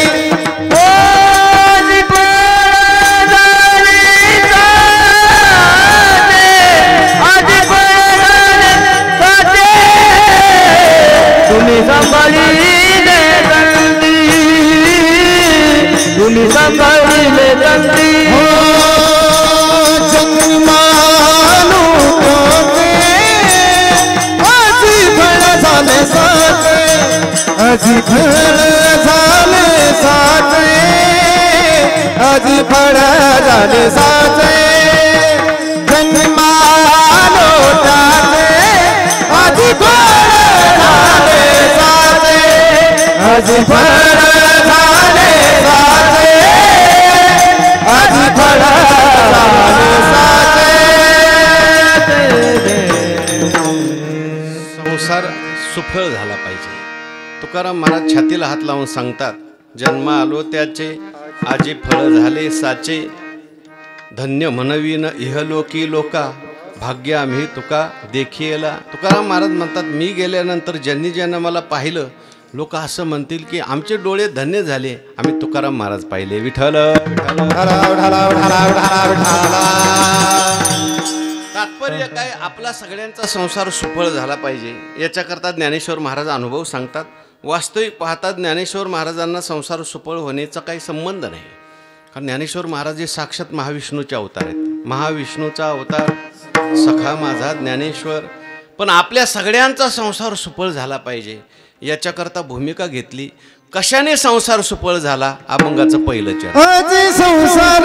तुम्ही सांभाळिले जल्दी हो जन्मालो त्याचे आजी फळ झाले साचे आजी फळ झाले साचे आजी फळ झाले साचे जन्मालो त्याचे आजी फळ झाले साचे आजी फळ झाले साचे आजी फळ झाले साचे सुफळ झाला पाहिजे. तुकाराम महाराज छातीला हात लावून सांगतात, जन्म आलो त्याचे आजी फळ झाले साचे, धन्य म्हणवीन इहलोकी लोका, भाग्य आम्ही तुका देखियला. तुकाराम महाराज म्हणतात, मी गेल्यानंतर ज्यांनी ज्यांना मला पाहिलं लोक असं म्हणतील की आमचे डोळे धन्य झाले, आम्ही तुकाराम महाराज पाहिले. विठ्ठल तात्पर्य काय, आपला सगळ्यांचा संसार सुफळ झाला पाहिजे याच्याकरता ज्ञानेश्वर महाराज अनुभव सांगतात. वास्तविक पाहता ज्ञानेश्वर महाराजांना संसार सुफळ होण्याचा काही संबंध नाही, कारण ज्ञानेश्वर महाराज हे साक्षात महाविष्णूचे अवतार आहेत. महाविष्णूचा अवतार सखा माझा ज्ञानेश्वर. पण आपल्या सगळ्यांचा संसार सुफळ झाला पाहिजे याच्याकरता भूमिका घेतली. कशाने संसार सुफळ झाला, अभंगाचं पहिलं चरण. संसार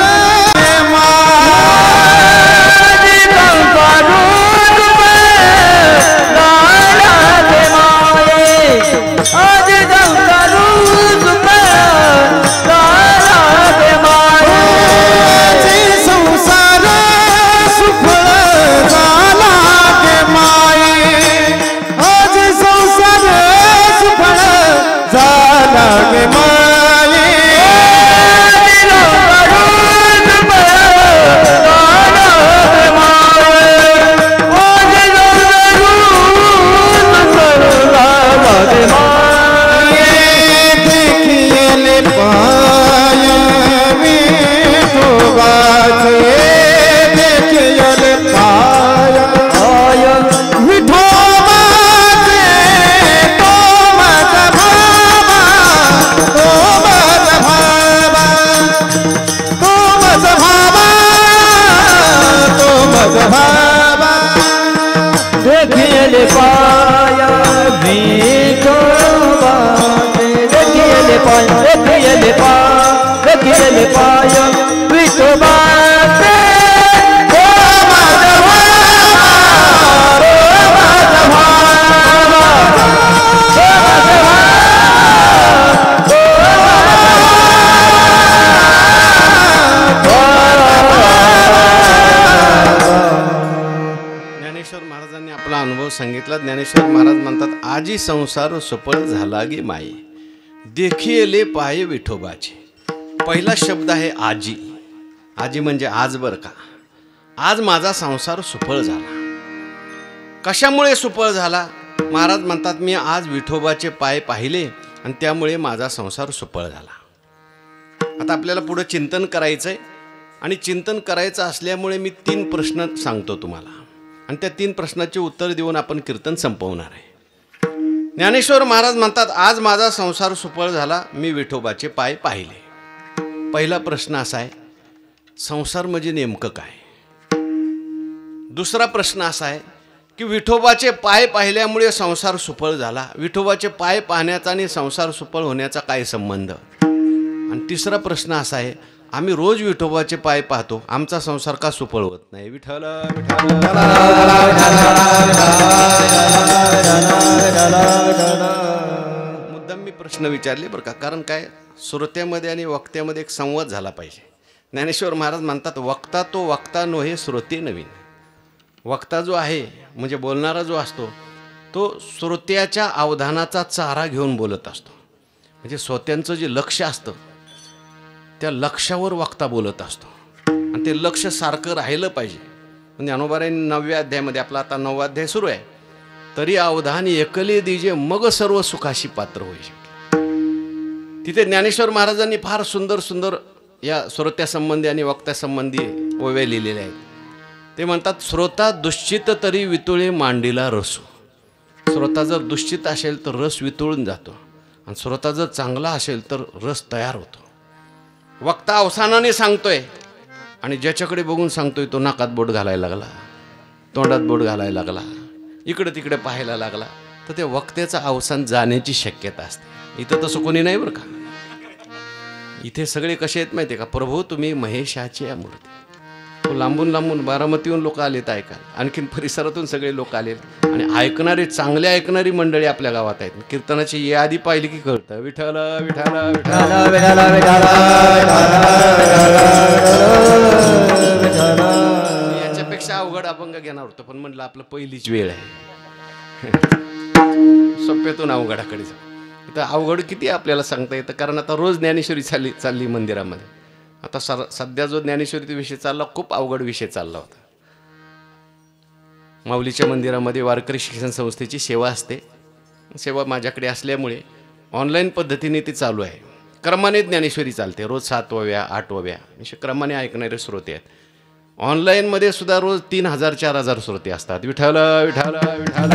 सांगितला. ज्ञानेश्वर महाराज म्हणतात, आजी संसार सुफळ झाला गे माये, देखियले पाय विठोबाचे. पहिला शब्द आहे आजी. आजी म्हणजे आज बर का, आज माझा संसार सुफळ झाला. कशामुळे सुफळ झाला? महाराज म्हणतात, मी आज विठोबाचे पाय पाहिले आणि त्यामुळे माझा संसार सुफळ झाला. आता आपल्याला पुढे चिंतन करायचंय आणि चिंतन करायचं असल्यामुळे मी 3 प्रश्न सांगतो तुम्हाला आणि त्या 3 प्रश्नाचे उत्तर देऊन आपण कीर्तन संपवणार आहे. ज्ञानेश्वर महाराज म्हणतात, आज माझा संसार सुफळ झाला, मी विठोबाचे पाय पाहिले. पहिला प्रश्न असा आहे, संसार म्हणजे नेमकं काय? दुसरा प्रश्न असा आहे की विठोबाचे पाय पाहिल्यामुळे संसार सुफळ झाला, विठोबाचे पाय पाहण्याचा आणि संसार सुफळ होण्याचा काय संबंध? आणि तिसरा प्रश्न असा आहे, आम्ही रोज विठोबाचे पाय पाहतो, आमचा संसार का सुफळ होत नाही? विठ्ठल मुद्दाम मी प्रश्न विचारले बरं का, कारण काय, श्रोत्यामध्ये आणि वक्त्यामध्ये एक संवाद झाला पाहिजे. ज्ञानेश्वर महाराज म्हणतात, वक्ता तो वक्ता नव्हे श्रोते नवीन. वक्ता जो आहे म्हणजे बोलणारा जो असतो तो श्रोत्याच्या अवधानाचा चारा घेऊन बोलत असतो. म्हणजे श्रोत्यांचं जे लक्ष असतं त्या लक्षावर वक्ता बोलत असतो आणि ते लक्ष सारखं राहिलं पाहिजे. ज्ञानोबारांनी 9व्या अध्यायामध्ये, आपला आता 9वा अध्याय सुरू आहे, तरी अवधान एकले दिजे मग सर्व सुखाशी पात्र होईल. तिथे ज्ञानेश्वर महाराजांनी फार सुंदर सुंदर या श्रोत्यासंबंधी आणि वक्त्यासंबंधी ओव्या लिहिलेल्या आहेत. ते म्हणतात, श्रोता दुश्चित तरी वितुळे मांडीला रसू. श्रोता जर दुश्चित असेल तर रस वितळून जातो आणि श्रोता जर चांगला असेल तर रस तयार होतो. वक्ता अवसानाने सांगतोय आणि ज्याच्याकडे बघून सांगतोय तो नाकात बोट घालायला लागला, तोंडात बोट घालायला लागला, इकडे तिकडे पाहायला लागला, तर त्या वक्त्याचं अवसान जाण्याची शक्यता असते. इथं तसं कोणी नाही बरं का. इथे सगळे कसे आहेत माहिती आहे का, प्रभू तुम्ही महेशाची आहे मूर्ती. लांबून लांबून बारामतीहून लोक आलेत ऐकायला, आणखीन परिसरातून सगळे लोक आले आणि ऐकणारे, चांगले ऐकणारी मंडळी आपल्या गावात आहेत. कीर्तनाची यादी पाहिली की कळतं, विठ्ठल विठ्ठल विठ्ठल. याच्यापेक्षा अवघड अभंग घेणार होतो पण म्हटलं आपलं पहिलीच वेळ आहे. सोप्यातून अवघडाकडे जाऊ. इथं अवघड किती आपल्याला सांगता येतं, कारण आता रोज ज्ञानेश्वरी चालली मंदिरामध्ये. आता सध्या जो ज्ञानेश्वरी विषय चालला, खूप अवघड विषय चालला होता. माऊलीच्या मंदिरामध्ये वारकरी शिक्षण संस्थेची सेवा असते. सेवा माझ्याकडे असल्यामुळे ऑनलाईन पद्धतीने ती चालू आहे. क्रमाने ज्ञानेश्वरी चालते. रोज 7 ओव्या 8 ओव्या असे क्रमाने ऐकणारे श्रोते आहेत. ऑनलाईनमध्ये सुद्धा रोज 3000-4000 श्रोते असतात. विठ्ठल विठ्ठल विठ्ठल.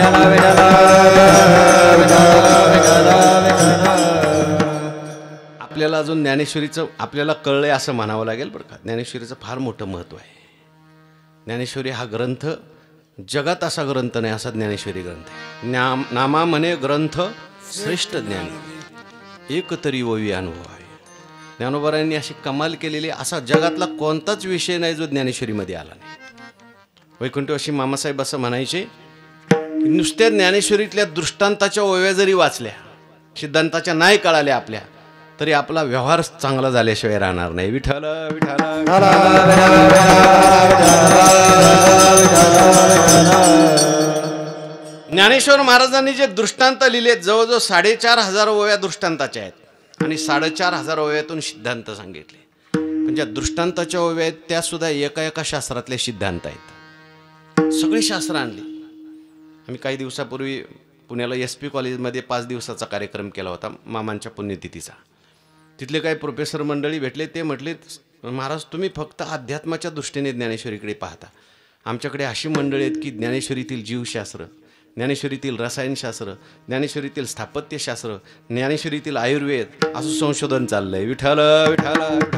आपल्याला अजून ज्ञानेश्वरीचं आपल्याला कळलंय असं म्हणावं लागेल बरं का. ज्ञानेश्वरीचं फार मोठं महत्त्व आहे. ज्ञानेश्वरी हा ग्रंथ जगात असा ग्रंथ नाही, असा ज्ञानेश्वरी ग्रंथ आहे. नामा म्हणे ग्रंथ श्रेष्ठ ज्ञान, एक तरी ओवी अनुभव आहे. ज्ञानोबारायांनी अशी कमाल केलेली, असा जगातला कोणताच विषय नाही जो ज्ञानेश्वरीमध्ये आला नाही. वैकुंठवासी मामासाहेब असं म्हणायचे, नुसत्या ज्ञानेश्वरीतल्या दृष्टांताच्या ओव्या जरी वाचल्या, सिद्धांताच्या नाही कळाल्या आपल्या, तरी आपला व्यवहार चांगला झाल्याशिवाय राहणार नाही. विठ्ठल विठ्ठल. ज्ञानेश्वर महाराजांनी जे दृष्टांत लिहिले, जवळजवळ 4500 ओव्या दृष्टांताच्या आहेत आणि 4500 ओव्यातून सिद्धांत सांगितले. पण ज्या दृष्टांताच्या ओव्या आहेत त्या सुद्धा एका शास्त्रातले सिद्धांत आहेत. सगळी शास्त्र आणली. आम्ही काही दिवसापूर्वी पुण्याला SP कॉलेजमध्ये 5 दिवसाचा कार्यक्रम केला होता मामांच्या पुण्यतिथीचा. तिथले काही प्रोफेसर मंडळी भेटले. ते म्हटले, महाराज तुम्ही फक्त अध्यात्माच्या दृष्टीने ज्ञानेश्वरीकडे पाहता. आमच्याकडे अशी मंडळी आहेत की ज्ञानेश्वरीतील जीवशास्त्र, ज्ञानेश्वरीतील रसायनशास्त्र, ज्ञानेश्वरीतील स्थापत्यशास्त्र, ज्ञानेश्वरीतील आयुर्वेद असं संशोधन चाललंय. विठ्ठल विठ्ठल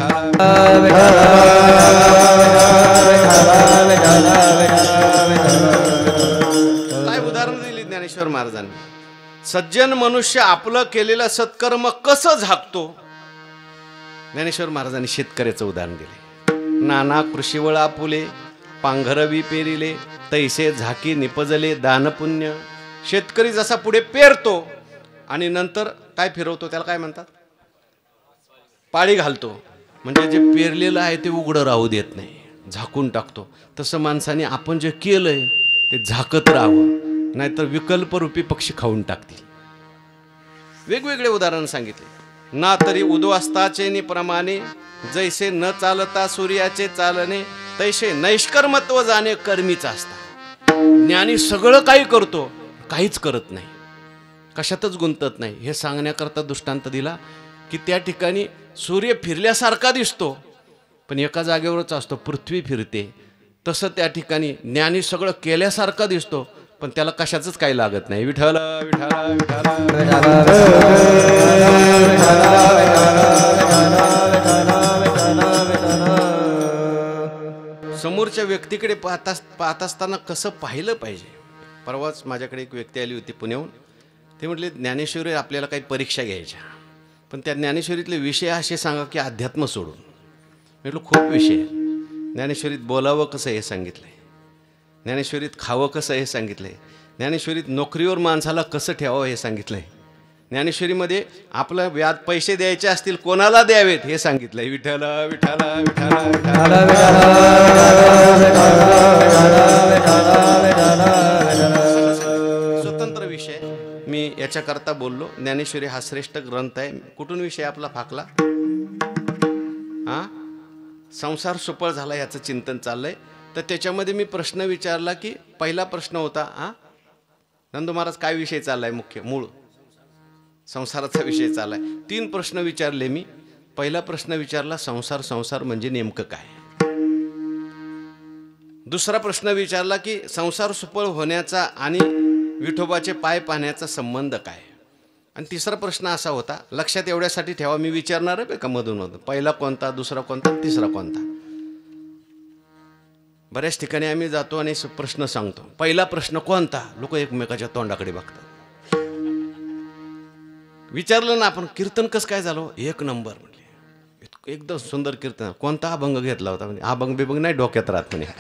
काय उदाहरण दिली ज्ञानेश्वर महाराजांनी. सज्जन मनुष्य आपलं केलेलं सत्कर्म कसं झाकतो, ज्ञानेश्वर महाराजांनी शेतकऱ्याचं उदाहरण दिले. नाना कृषीवळ आपुले, पांघरवी पेरिले, तैसे झाकी निपजले दानपुण्य. शेतकरी जसा पुढे पेरतो आणि नंतर काय फिरवतो, त्याला काय म्हणतात, पाळी घालतो. म्हणजे जे पेरलेलं आहे ते उघडं राहू देत नाही, झाकून टाकतो. तसं माणसाने आपण जे केलंय ते झाकत राहावं, नाहीतर विकल्परूपी पक्षी खाऊन टाकतील. वेगवेगळे उदाहरण सांगितले. ना तरी उद्वास्ताचे प्रमाणे, जैसे न चालता सूर्याचे चालणे, तैसे नैष्कर्मत्व जाणे कर्मीचा असता. ज्ञानी सगळं काही करतो, काहीच करत नाही, कशातच गुंतत नाही. हे सांगण्याकरता दृष्टांत दिला की त्या ठिकाणी सूर्य फिरल्यासारखा दिसतो पण एका जागेवरच असतो, पृथ्वी फिरते. तसं त्या ठिकाणी ज्ञानी सगळं केल्यासारखा दिसतो पण त्याला कशाचंच काही लागत नाही. विठ्ठल विठ्ठल विठ्ठल. समोरच्या व्यक्तीकडे पाहत असताना कसं पाहिलं पाहिजे. परवाच माझ्याकडे एक व्यक्ती आली होती पुण्याहून. ते म्हटले, ज्ञानेश्वरी आपल्याला काही परीक्षा घ्यायच्या, पण त्या ज्ञानेश्वरीतले विषय असे सांगा की अध्यात्म सोडून. म्हटलं खूप विषय. ज्ञानेश्वरीत बोलावं कसं हे सांगितलंय, ज्ञानेश्वरीत खावं कसं हे सांगितलंय, ज्ञानेश्वरीत नोकरीवर माणसाला कसं ठेवावं हे सांगितलंय, ज्ञानेश्वरीमध्ये आपलं व्याज पैसे द्यायचे असतील कोणाला द्यावेत हे सांगितलंय. विठ्ठल विठ्ठल विठ्ठल. स्वतंत्र विषय मी याच्याकरता बोललो. ज्ञानेश्वरी हा श्रेष्ठ ग्रंथ आहे. कुठून विषय आपला फाकला, संसार सुफळ झाला याचं चिंतन चाललंय. तर त्याच्यामध्ये मी प्रश्न विचारला की पहिला प्रश्न होता, नंदू महाराज काय विषय चाललाय, मुख्य मूळ संसाराचा विषय चाललाय. 3 प्रश्न विचारले मी. पहिला प्रश्न विचारला, संसार म्हणजे नेमकं काय. दुसरा प्रश्न विचारला की संसार सुफळ होण्याचा आणि विठोबाचे पाय पाहण्याचा संबंध काय. आणि तिसरा प्रश्न असा होता, लक्षात एवढ्यासाठी ठेवा, मी विचारणार आहे का मधून, पहिला कोणता, दुसरा कोणता, तिसरा कोणता. बऱ्याच ठिकाणी आम्ही जातो आणि प्रश्न सांगतो, पहिला प्रश्न कोणता, लोक एकमेकाच्या तोंडाकडे बघतात. विचारलं ना आपण, कीर्तन कसं काय झालं, 1 नंबर म्हटले, एकदम सुंदर कीर्तन. कोणता अभंग घेतला होता, म्हणजे अभंग बिभंग नाही डोक्यात राहत म्हणे.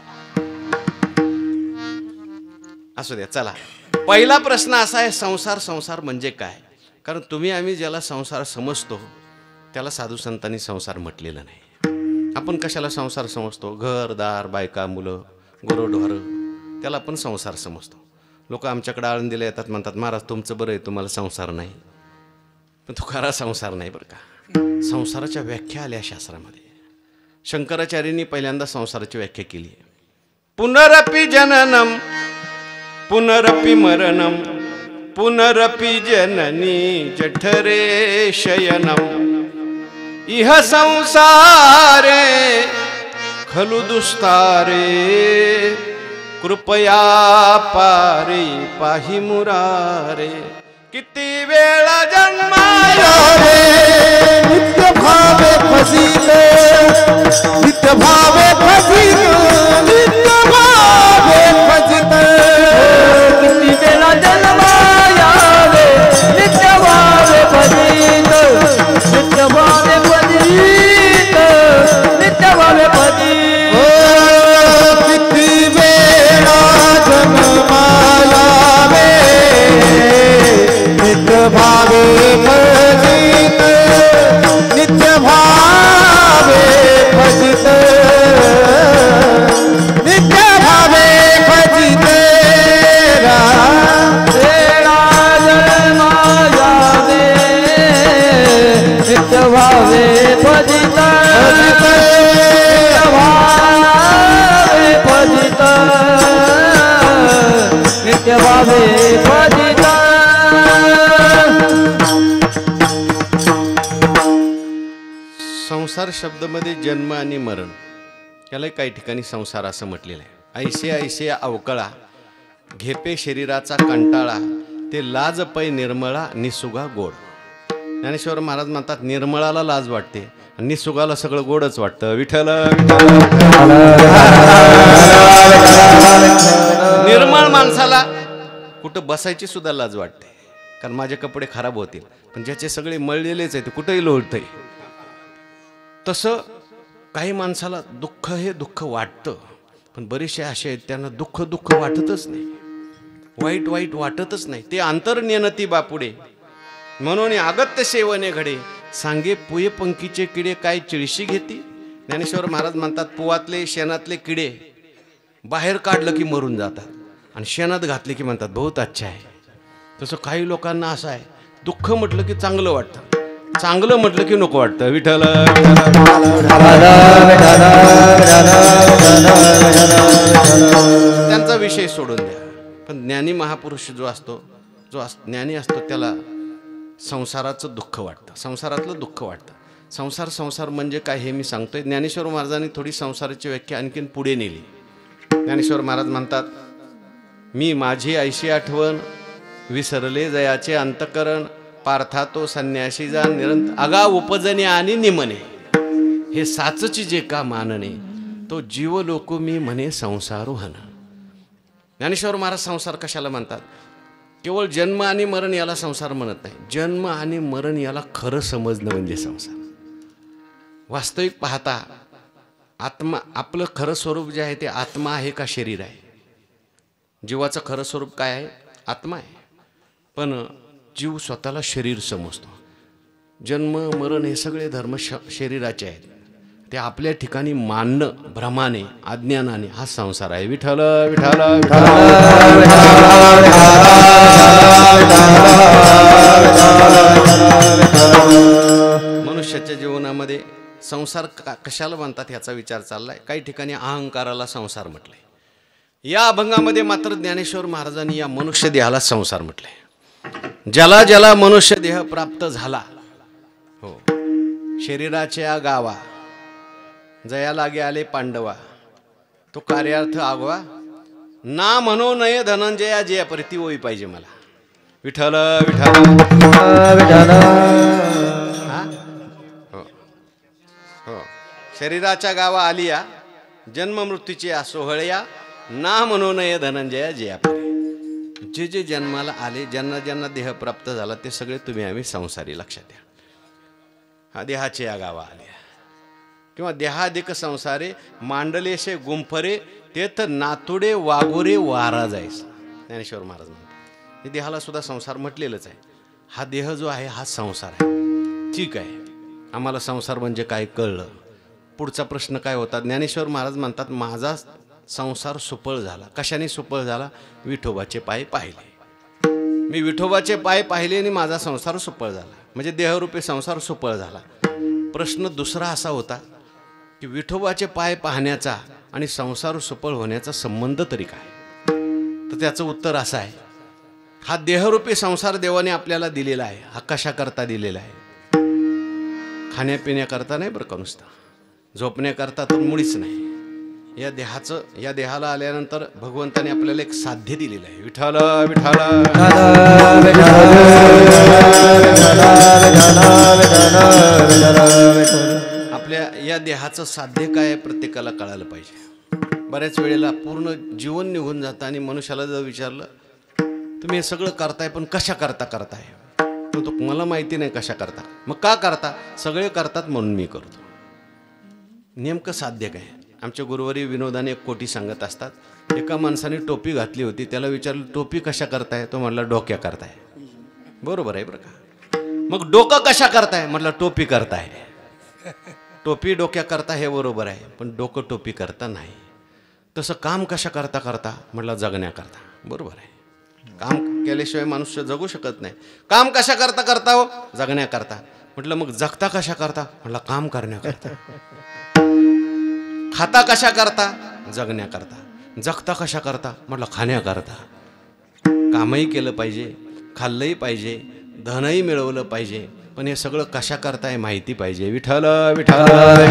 असू द्या, चला. पहिला प्रश्न असा आहे, संसार म्हणजे काय. कारण तुम्ही आम्ही ज्याला संसार समजतो त्याला साधू संतांनी संसार म्हटलेलं नाही. आपण कशाला संसार समजतो, घरदार, बायका, मुलं, गुरंढोरं, त्याला आपण संसार समजतो. लोक आमच्याकडे आळंदीला येतात, म्हणतात महाराज तुमचं बरं आहे, तुम्हाला संसार नाही. पण तो खरा संसार नाही बरं का. संसाराच्या व्याख्या आल्या शास्त्रामध्ये. शंकराचार्यांनी पहिल्यांदा संसाराची व्याख्या केली. पुनरपि जननम पुनरपि मरणम पुनरपि जननी जठरे शयनम इह संसारे खलु दुस्तारे कृपया पारे पाहि मुरारे. किती वेळा जन्माया रे नित्य भावे फसित नित्य भावे फसित नित्य भावे फसित. किती वेळा जन्माया रे नित्य भावे फजित नित्य भावे फजित नित्य भावे फजित. किती वेळा जन्माया रे नित्य भावे फजित नित्य भावे फजित नित्य भावे फजित. नित्य भावे फजित फजित नित्य भावे फजित. संसार शब्दामध्ये जन्म आणि मरण याला काही ठिकाणी संसार असं म्हटलेलं आहे. ऐसे ऐसे अवकळा घेपे शरीराचा कंटाळा ते लाज पै निर्मळा निसुगा गोड. ज्ञानेश्वर महाराज म्हणतात निर्मळाला लाज वाटते आणि निसुगाला सगळं गोडच वाटतं. विठ्ठल निर्मळ माणसाला कुठं बसायची सुद्धा लाज वाटते, कारण माझे कपडे खराब होतील. पण ज्याचे सगळे मळलेलेच आहे ते कुठेही लोळतंय. तसं काही माणसाला दुःख हे दुःख वाटतं, पण बरेचसे असे आहेत त्यांना दुःख दुःख वाटतच नाही, वाईट वाईट वाटतच नाही. ते अंतर्नेनती बापुडे म्हणून अगत्य सेवने घडे सांगे पुये पंखीचे किडे काय चिळशी घेती. ज्ञानेश्वर महाराज म्हणतात पुवातले शेणातले किडे बाहेर काढलं की मरून जातात आणि शेणात घातले की म्हणतात बहुत अच्छा आहे. तसं काही लोकांना असं आहे, दुःख म्हटलं की चांगलं वाटतं, चांगलं म्हटलं की नको वाटतं. विठ्ठल त्यांचा विषय सोडून द्या. पण ज्ञानी महापुरुष जो असतो, ज्ञानी असतो त्याला संसाराचं दुःख वाटतं, संसारातलं दुःख वाटतं. संसार संसार म्हणजे काय हे मी सांगतोय. ज्ञानेश्वर महाराजांनी थोडी संसाराची व्याख्या आणखीन पुढे नेली. ज्ञानेश्वर महाराज म्हणतात मी माझी ऐशी आठवण विसरले जयाचे अंतकरण पार्था तो संन्यासी जा निरंतर अगा उपजने आणि निमने हे साचची जे का मानणे तो जीव लोक मी म्हणे संसारो हन. ज्ञानेश्वर महाराज संसार कशाला म्हणतात? केवळ जन्म आणि मरण याला संसार म्हणत नाही. जन्म आणि मरण याला खरं समजणं म्हणजे संसार. वास्तविक पाहता आत्मा आपलं खरं स्वरूप जे आहे ते आत्मा आहे का शरीर आहे? जीवाचं खरं स्वरूप काय आहे? आत्मा आहे. पण जीव स्वतःला शरीर समजतो. जन्म मरण हे सगळे धर्म शरीराचे आहेत. ते आपल्या ठिकाणी मानणं भ्रमाने अज्ञानाने हा संसार आहे. विठ्ठल विठ्ठल मनुष्याच्या जीवनामध्ये संसार कशाला म्हणतात ह्याचा विचार चाललाय. काही ठिकाणी अहंकाराला संसार म्हटलंय. या अभंगामध्ये मात्र ज्ञानेश्वर महाराजांनी या मनुष्य देहाला संसार म्हटलंय. ज्याला ज्याला मनुष्य देह प्राप्त झाला हो शरीराच्या गावा जया लागे आले पांडवा तो कार्यार्थ आगवा ना म्हणो नये धनंजया जया परिती होई पाहिजे मला. विठ्ठल विठ्ठल हो हो शरीराच्या गावा आलिया जन्म मृत्यूची सोहळ्या ना म्हणो नये धनंजया जया परी. जे जे जन्माला आले ज्यांना ज्यांना देह प्राप्त झाला ते सगळे तुम्ही आम्ही संसारी. लक्षात द्या. हा देहाचे या गावा आले किंवा देहाधिक संसारे मांडलेशे गुंफरे तेथ नातुडे वागोरे वारा जायस. ज्ञानेश्वर महाराज म्हणतात देहाला सुद्धा संसार म्हटलेलंच आहे. हा देह जो आहे हा संसार आहे. ठीक आहे, आम्हाला संसार म्हणजे काय कळलं. पुढचा प्रश्न काय होता? ज्ञानेश्वर महाराज म्हणतात माझा संसार सुपळ झाला. कशाने सुपळ झाला? विठोबाचे पाय पाहिले. मी विठोबाचे पाय पाहिले आणि माझा संसार सुपळ झाला. म्हणजे देहरूपी संसार सुपळ झाला. प्रश्न दुसरा असा होता की विठोबाचे पाय पाहण्याचा आणि संसार सुपळ होण्याचा संबंध तरी काय? तर त्याचं उत्तर असं आहे, हा देहरूपी संसार देवाने आपल्याला दिलेला आहे. हा कशाकरता दिलेला आहे? खाण्यापिण्याकरता नाही बरं का, नुसता झोपण्याकरता तर मुळीच नाही. या देहाला आल्यानंतर भगवंताने आपल्याला एक साध्य दिलेलं आहे. विठ्ठल विठ्ठल आपल्या या देहाचं साध्य काय आहे प्रत्येकाला कळायला पाहिजे. बऱ्याच वेळेला पूर्ण जीवन निघून जातं आणि मनुष्याला जर विचारलं तुम्ही हे सगळं करताय पण कशा करताय, तो मला माहिती नाही कशा करता. मग का करता? सगळे करतात म्हणून मी करतो. नेमकं साध्य काय? आमच्या गुरुवारी विनोदाने एक कोटी सांगत असतात. एका माणसाने टोपी घातली होती, त्याला विचारलं टोपी कशा करताय? तो म्हणला डोक्या करताय. बरोबर आहे बरं का. मग डोकं कशा करताय? म्हटलं टोपी करताय. टोपी डोक्या करता हे बरोबर आहे, पण डोकं टोपी करता नाही. तसं काम कशा करता म्हटलं जगण्याकरता. बरोबर आहे. काम केल्याशिवाय मनुष्य जगू शकत नाही. काम कशा करता हो? जगण्याकरता. म्हटलं मग जगता कशा करता? म्हटलं काम करण्याकरता. खाता कशा करता? जगण्याकरता. जगता कशा करता? म्हटलं खाण्याकरता. कामही केलं पाहिजे, खाल्लंही पाहिजे, धनही मिळवलं पाहिजे, पण हे सगळं कशा करताय माहिती पाहिजे. विठ्ठल विठ्ठल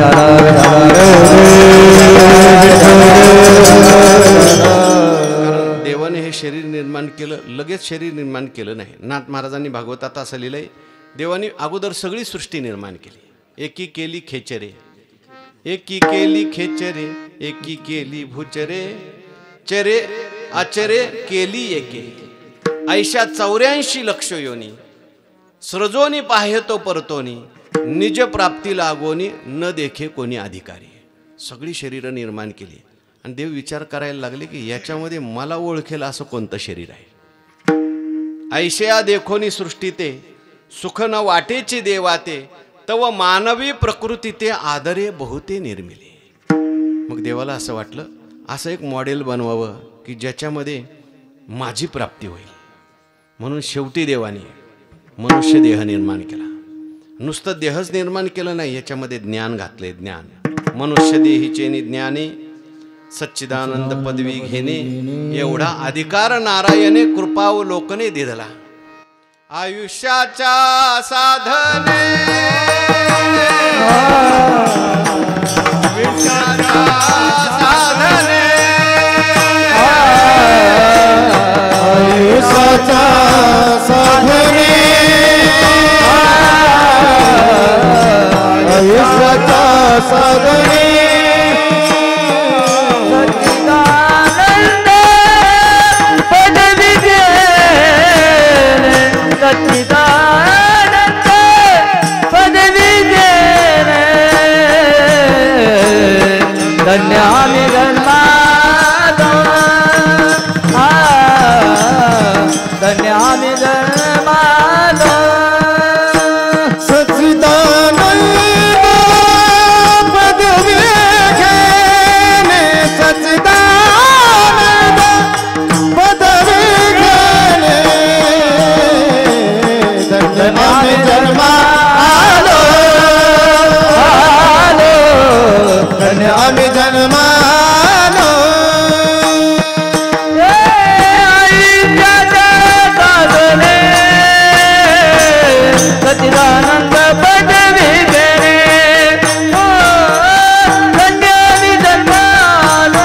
कारण देवाने हे शरीर निर्माण केलं, लगेच शरीर निर्माण केलं नाही. नाथ महाराजांनी भागवतात असं लिहिलंय, देवाने अगोदर सगळी सृष्टी निर्माण केली. एकी केली खेचरे, एकी केली खेचरे, एकी केली भूचरे, चरे आचरे केली एके. ऐशा 84 लक्ष योनी, सृजोनी पाहतो परतोनी, निज प्राप्ती लागोनी न देखे कोणी अधिकारी. सगळी शरीरं निर्माण केली आणि देव विचार करायला लागले की याच्यामध्ये मला ओळखेल असं कोणतं शरीर आहे. ऐशया देखोनी सृष्टी ते सुख न वाटेची देवाते, तव मानवी प्रकृती ते आदरे बहुते निर्मिले. मग देवाला असं वाटलं असं एक मॉडेल बनवावं की ज्याच्यामध्ये माझी प्राप्ती होईल. म्हणून शेवटी देवाने मनुष्य देह निर्माण केला. नुसतं देहच निर्माण केलं नाही, याच्यामध्ये ज्ञान घातले. ज्ञान मनुष्य देहीचे ज्ञाने सच्चिदानंद पदवी घेणे, एवढा अधिकार नारायणे कृपावलोकने दिला. आयुष्याच्या साधने आयुष्याच्या साधने आयुष्याच्या साधने आयुष्याच्या साधने धन्य आम्ही जन्मालो, धन्य आम्ही जन्मालो. सच्चिदानंद पदवी घेणे, सच्चिदानंद पदवी घेणे, धन्य आम्ही जन्मालो, धन्य आम्ही जन्मालो. सच्चिदानंद पदवी घेणे, धन्य आम्ही जन्मालो.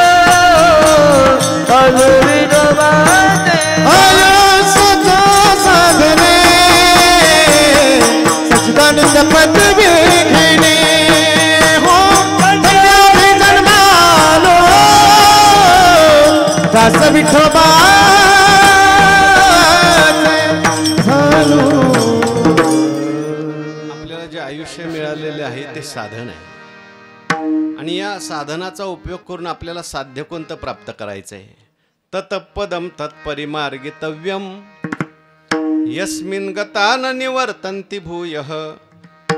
आयुष्याच्या साधने सच्चिदानंद पदवी घेणे, हो धन्य आम्ही जन्मालो. दास विठोबा आपल्याला जे आयुष्य मिळालेले आहे ते साधन आहे आणि या साधनाचा उपयोग करून आपल्याला साध्य कोणतं प्राप्त करायचं आहे. तत्पदम तत्परिमार्गितव्यम यस्मिन् गता न निवर्तन्ति भूयः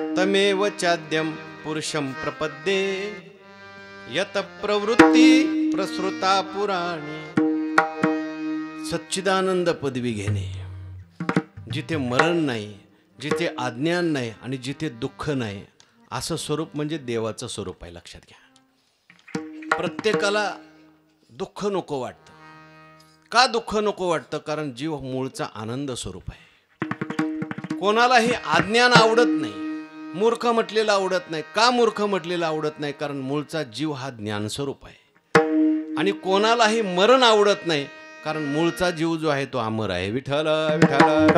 तमेव चाद्यं पुरुषं प्रपद्ये यत प्रवृत्ति प्रसृता पुराणी सच्चिदानंद पदवी घेणे, जिथे मरण नाही, जिथे अज्ञान नाही आणि जिथे दुःख नाही, असं स्वरूप म्हणजे देवाचं स्वरूप आहे. लक्षात घ्या. प्रत्येकाला दुःख नको वाटतं. का दुःख नको वाटतं? कारण जीव मूळचा आनंद स्वरूप आहे. कोणालाही अज्ञान आवडत नाही, मूर्ख म्हटलेलं आवडत नाही. का मूर्ख म्हटलेलं आवडत नाही? कारण मूळचा जीव हा ज्ञान स्वरूप आहे. आणि कोणालाही मरण आवडत नाही, कारण मूळचा जीव जो आहे तो अमर आहे. विठ्ठल विठ्ठल.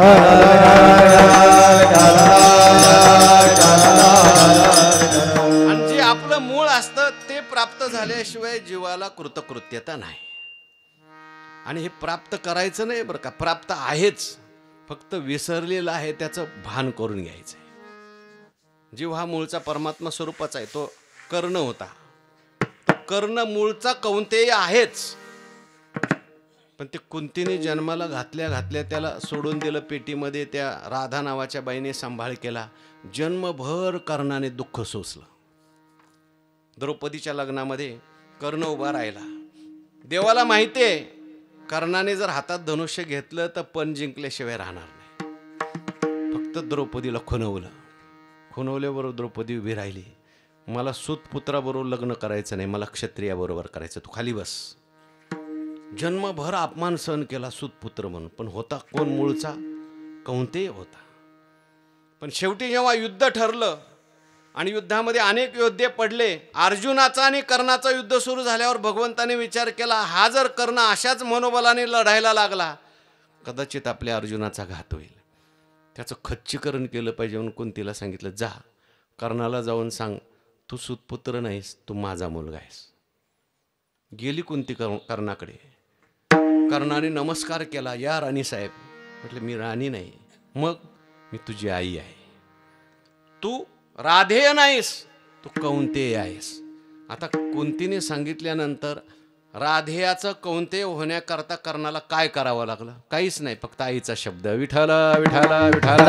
आणि जे आपलं मूळ असतं ते प्राप्त झाल्याशिवाय जीवाला कृतकृत्यता नाही. आणि हे प्राप्त करायचं नाही बरं का, प्राप्त आहेच, फक्त विसरलेलं आहे, त्याचं भान करून घ्यायचंय. जीव हा मूळचा परमात्मा स्वरूपाचा आहे. तो कर्ण होता, कर्ण मूळचा कौंतेय आहेच, पण ते कुंतीने जन्माला घातल्या घातल्या त्याला सोडून दिलं पेटीमध्ये. त्या राधा नावाच्या बाईने सांभाळ केला. जन्मभर कर्णाने दुःख सोसलं. द्रौपदीच्या लग्नामध्ये कर्ण उभा राहिला. देवाला माहिती आहे कर्णाने जर हातात धनुष्य घेतलं तर पण जिंकल्याशिवाय राहणार नाही. फक्त द्रौपदीला खुणवलं. खुणवल्याबरोबर द्रौपदी उभी राहिली. मला सूतपुत्राबरोबर लग्न करायचं नाही, मला क्षत्रियाबरोबर करायचं, तू खाली बस. जन्मभर अपमान सहन केला सूतपुत्र म्हणून, पण होता कोण मूळचा? कौंतेय होता. पण शेवटी जेव्हा युद्ध ठरलं आणि युद्धामध्ये अनेक योद्धे पडले, अर्जुनाचा आणि कर्णाचा युद्ध सुरू झाल्यावर भगवंताने विचार केला, हा जर कर्ण अशाच मनोबलाने लढायला लागला कदाचित आपल्या अर्जुनाचा घात होईल. त्याचं खच्चीकरण केलं पाहिजे म्हणून कुंतीला सांगितलं, जा कर्णाला जाऊन सांग तू सूतपुत्र नाहीस, तू माझा मुलगा आहेस. गेली कुंती कर्णाकडे. कर्णाने नमस्कार केला, या राणी साहेब. म्हटलं मी राणी नाही, मग मी तुझी आई आहे. तू राधेय नाहीस, तू कौंतेय आहेस. आता कुंतीने सांगितल्यानंतर राधेयाचं कौंतेय होण्याकरता कर्णाला काय करावं लागलं? काहीच नाही, फक्त आईचा शब्द, विठ्ठल विठ्ठल विठ्ठल,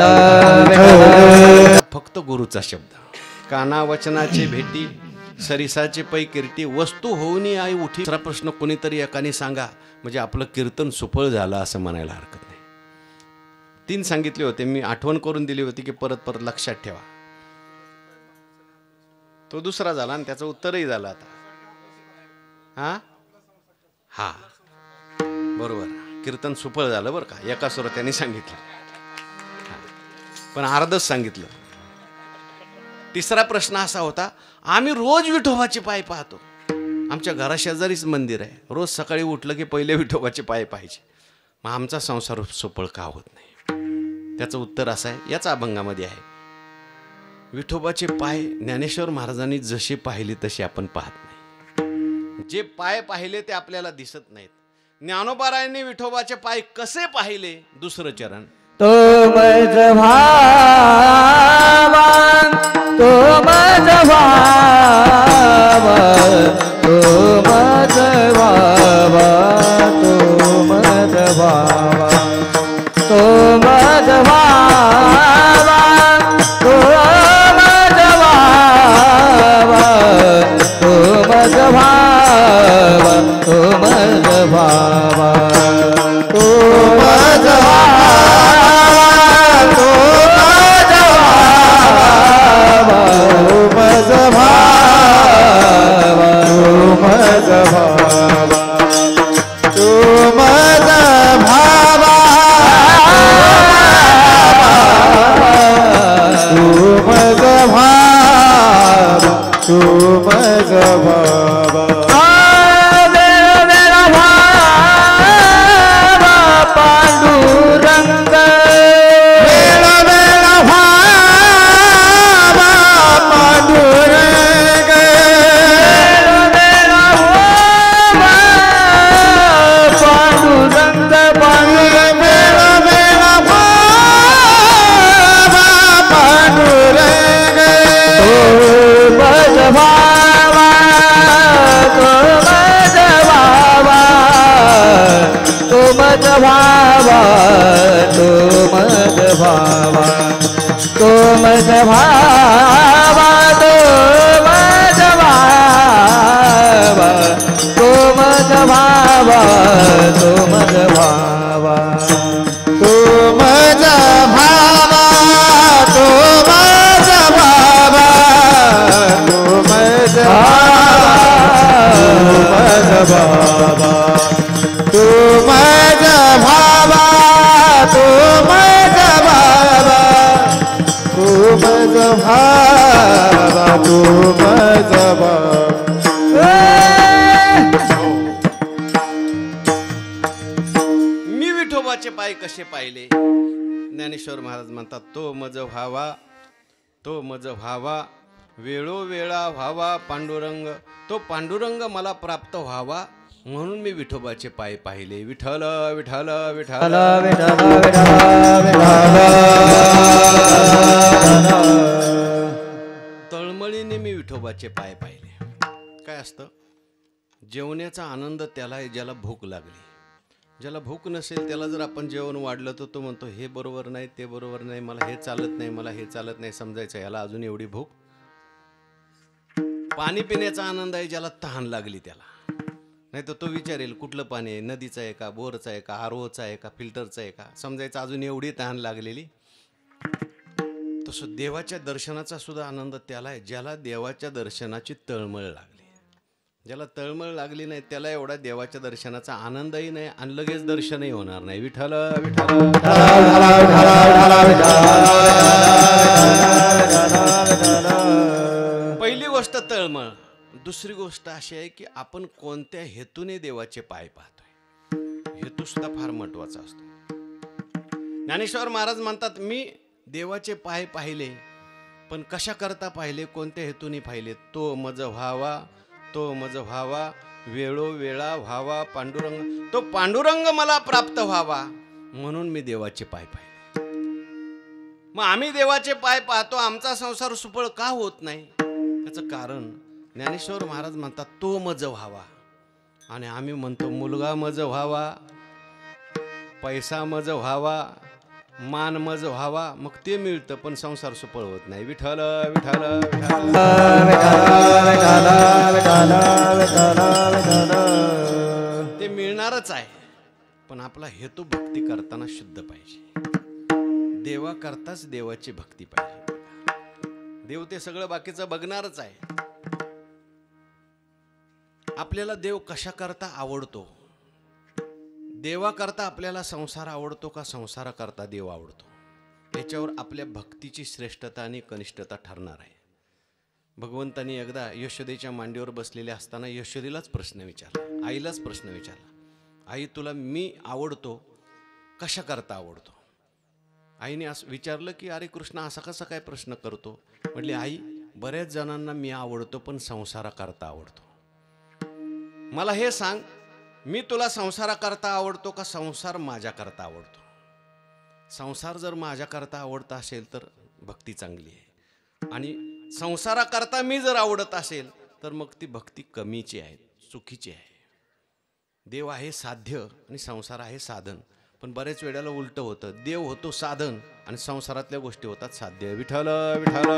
फक्त गुरुचा शब्द. काना वचनाची भेटी, सरिसाचे पै कीर्ती, वस्तू होऊनी आई उठी. दुसरा प्रश्न कोणीतरी एकाने सांगा, म्हणजे आपलं कीर्तन सुफळ झालं असं म्हणायला हरकत नाही. 3 सांगितले होते, मी आठवण करून दिली होती की परत परत लक्षात ठेवा. तो दुसरा झाला आणि त्याचं उत्तरही झालं. आता हा बरोबर, कीर्तन सुफळ झालं बरं का, एका श्रोत्याने सांगितलं, पण अर्धच सांगितलं. तिसरा प्रश्न असा होता, आम्ही रोज विठोबाचे पाय पाहतो, आमच्या घराशेजारीच मंदिर आहे, रोज सकाळी उठलं की पहिले विठोबाचे पाय पाहिजे, मग आमचा संसार सुफळ का होत नाही? त्याचं उत्तर असं आहे, याचा अभंगामध्ये आहे, विठोबाचे पाय ज्ञानेश्वर महाराजांनी जसे पाहिले तसे आपण पाहत नाही. जे पाय पाहिले ते आपल्याला दिसत नाहीत. ज्ञानोबारायांनी विठोबाचे पाय कसे पाहिले? दुसरं चरण, तो मज भावा, तो मज भावा, तो मज भावा, तो मज भावा, तो मज भावा, तो मज भावा, तो मज भावा, तो मज भावा, तो मज भावा, तो भावा तो मज भावा तो मज भावा तो मज भावा तो मज भावा तो मज भावा तो मज भावा तो मज भावा तो मज भावा मी विठोबाचे पाय कसे पाहिले ज्ञानेश्वर महाराज म्हणतात तो मज व्हावा तो मज व्हावा वेळोवेळा व्हावा पांडुरंग तो पांडुरंग मला प्राप्त व्हावा म्हणून मी विठोबाचे पाय पाहिले विठ्ठल विठ्ठल विठ्ठल तळमळीने मी विठोबाचे पाय पाहिले. काय असतं जेवण्याचा आनंद त्याला आहे ज्याला भूक लागली. ज्याला भूक नसेल त्याला जर आपण जेवण वाढलं तर तो म्हणतो हे बरोबर नाही ते बरोबर नाही मला हे चालत नाही मला हे चालत नाही समजायचं याला अजून एवढी भूक. पाणी पिण्याचा आनंद आहे ज्याला तहान लागली त्याला. नाही तर तो विचारेल कुठलं पाणी आहे नदीचं आहे का बोरचं आहे का आरओचं आहे का फिल्टरचं आहे का समजायचं अजून एवढी तहान लागलेली. तसं देवाच्या दर्शनाचा सुद्धा आनंद त्याला आहे ज्याला देवाच्या दर्शनाची तळमळ लागली. ज्याला तळमळ लागली नाही त्याला एवढा देवाच्या दर्शनाचा आनंदही नाही आणि लगेच दर्शनही होणार नाही. विठ्ठल विठ्ठल पहिली गोष्ट तळमळ. दुसरी गोष्ट अशी आहे की आपण कोणत्या हेतूने देवाचे पाय पाहतोय हेतू सुद्धा फार महत्वाचा असतो. ज्ञानेश्वर महाराज म्हणतात मी देवाचे पाय पाहिले पण कशा करता पाहिले कोणत्या हेतूने पाहिले. तो मज व्हावा तो मज व्हावा वेळोवेळा व्हावा पांडुरंग तो पांडुरंग मला प्राप्त व्हावा म्हणून मी देवाचे पाय पाहिले. मग आम्ही देवाचे पाय पाहतो आमचा संसार सुफळ का होत नाही त्याचं कारण ज्ञानेश्वर महाराज म्हणतात तो मज व्हावा आणि आम्ही म्हणतो मुलगा मज व्हावा पैसा मज व्हावा मान मज व्हावा मग ते मिळतं पण संसार सुफळ होत नाही. विठ्ठल विठ्ठल ते मिळणारच आहे पण आपला हेतू भक्ती करताना शुद्ध पाहिजे. देवा करताच देवाची भक्ती पाहिजे. देव ते सगळं बाकीचं बघणारच आहे. आपल्याला देव कशा करता आवडतो देवा करता आपल्याला संसार आवडतो का संसारा करता देव आवडतो याच्यावर आपल्या भक्तीची श्रेष्ठता आणि कनिष्ठता ठरणार आहे. भगवंतानी एकदा यशोदेच्या मांडीवर बसलेले असताना यशोदेलाच प्रश्न विचारला आईलाच प्रश्न विचारला आई तुला मी आवडतो कशा करता आवडतो. आईने असं विचारलं की अरे कृष्ण असा कसा काय प्रश्न करतो. म्हटली आई बऱ्याच जणांना मी आवडतो पण संसारा करता आवडतो. मला हे सांग मी तुला संसारा करता आवडतो का संसार माझ्या करता आवडतो. संसार जर माझ्या करता आवडता असेल तर भक्ती चांगली आहे आणि संसारा करता मी जर आवडत असेल तर मग ती भक्ती कमीची आहे चुकीची आहे. देव आहे साध्य आणि संसार आहे साधन पण बरेच वेळेला उलट होतं. देव होतो साधन आणि संसारातल्या गोष्टी होतात साध्य. विठ्ठल विठ्ठल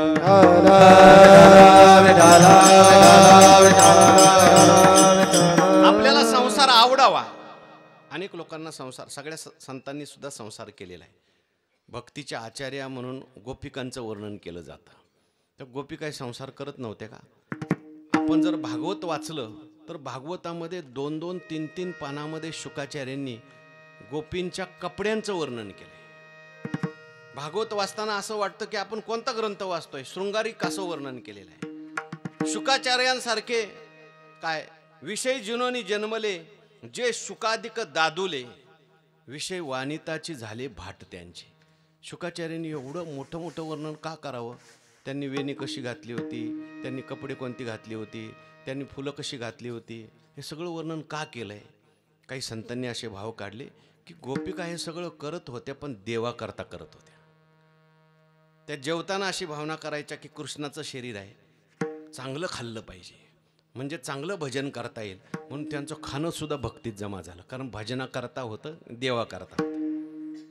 आपल्याला संसार आवडावा. अनेक लोकांना संसार सगळ्या संतांनी सुद्धा संसार केलेला आहे. भक्तीच्या आचार्या म्हणून गोपिकांचं वर्णन केलं जातं. तर गोपिका संसार करत नव्हत्या का. आपण जर भागवत वाचलं तर भागवतामध्ये 2-2, 3-3 पानामध्ये शुकाचार्यांनी गोपींच्या कपड्यांचं वर्णन केलंय. भागवत वाचताना असं वाटतं की आपण कोणता ग्रंथ वाचतोय शृंगारिक असं वर्णन केलेलं आहे. शुकाचार्यांसारखे काय विषय जुनोनी जन्मले जे शुकाधिक दादुले विषय वानिताची झाले भाट त्यांचे. शुकाचार्यांनी एवढं मोठं मोठं वर्णन का करावं. त्यांनी वेणी कशी घातली होती त्यांनी कपडे कोणती घातली होती त्यांनी फुलं कशी घातली होती हे सगळं वर्णन का केलं आहे. काही संतांनी असे भाव काढले की गोपिका हे सगळं करत होत्या पण देवा करता करत होत्या. त्या जेवताना अशी भावना करायच्या की कृष्णाचं शरीर आहे चांगलं खाल्लं पाहिजे म्हणजे चांगलं भजन करता येईल म्हणून त्यांचं खाणं सुद्धा भक्तीत जमा झालं कारण भजना करता होतं देवा करता होतं.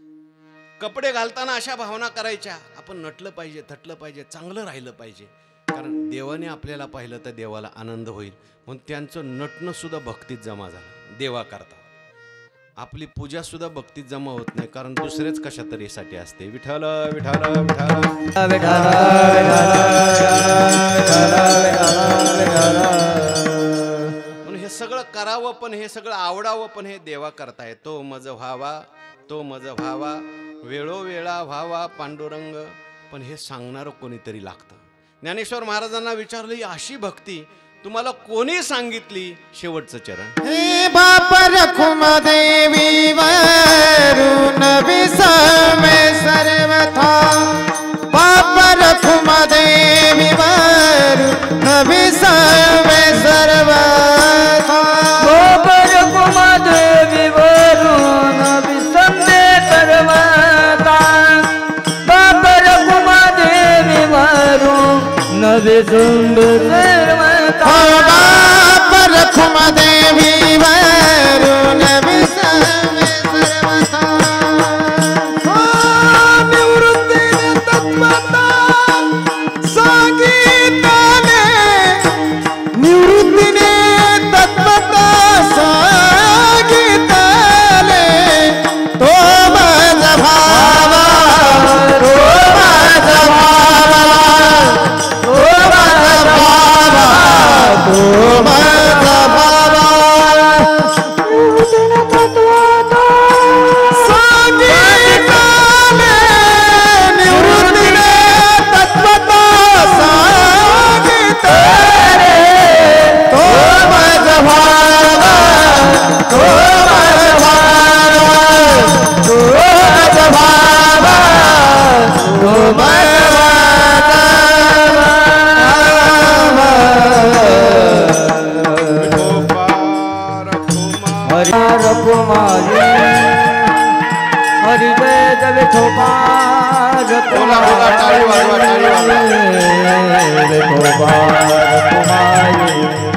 कपडे घालताना अशा भावना करायच्या आपण नटलं पाहिजे थटलं पाहिजे चांगलं राहिलं पाहिजे कारण देवाने आपल्याला पाहिलं तर देवाला आनंद होईल म्हणून त्यांचं नटणं सुद्धा भक्तीत जमा झालं देवा करता. आपली पूजा सुद्धा भक्तीत जमा होत नाही कारण दुसरेच कशा तरीसाठी असते. विठ्ठल विठ्ठल विठ्ठल म्हणून हे सगळं करावं पण हे सगळं आवडावं पण हे देवा करताय. तो मज व्हावा तो मज व्हावा वेळोवेळा व्हावा पांडुरंग, पण हे सांगणारं कोणीतरी लागतं. ज्ञानेश्वर महाराजांना विचारलं ही अशी भक्ती तुम्हाला कोणी सांगितली? शेवटचं चरण. हे बाप रखुम देवी वरुण विसमे सर्वथा, बाप रखुम देवी वरुण विसमे सर्वथा, बाप रखुम देवी वरुण विसमे सर्वथा, बाप रखुम देवी वरुण विसमे सर्वथा, बाप रखुम देवी वरुण विसमे सर्वथा, निवृत्तीने तत्वता सांगितले, निवृत्तीने तत्वता सांगितले, तो माझा भावा, तो माझा भावा, तो माझा भावा, तो माझा भावा, निवृत्तीने तत्वता सांगितले, निवृत्तीने तत्वता सांगितले, तो माझा भावा, तो माझा भावा, तो माझा भावा, तो माझा हरिहर कुमारी हरि जय जय विठोबार बोला, बोला, टाळी वाजवा, टाळी वाजवा. विठोबार कुमारी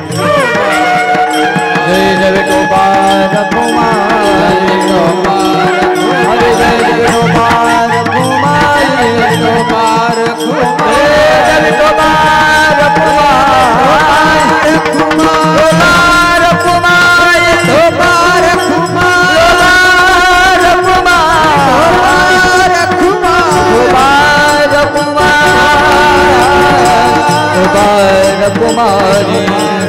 जय जय विठोबार कुमारी हरि जय जय विठोबार कुमारी विठोबार कुमारी जय विठोबार कुमारी कुमार कुमारी विठोबार कुमार कुमार कुमार कुमार कुमारी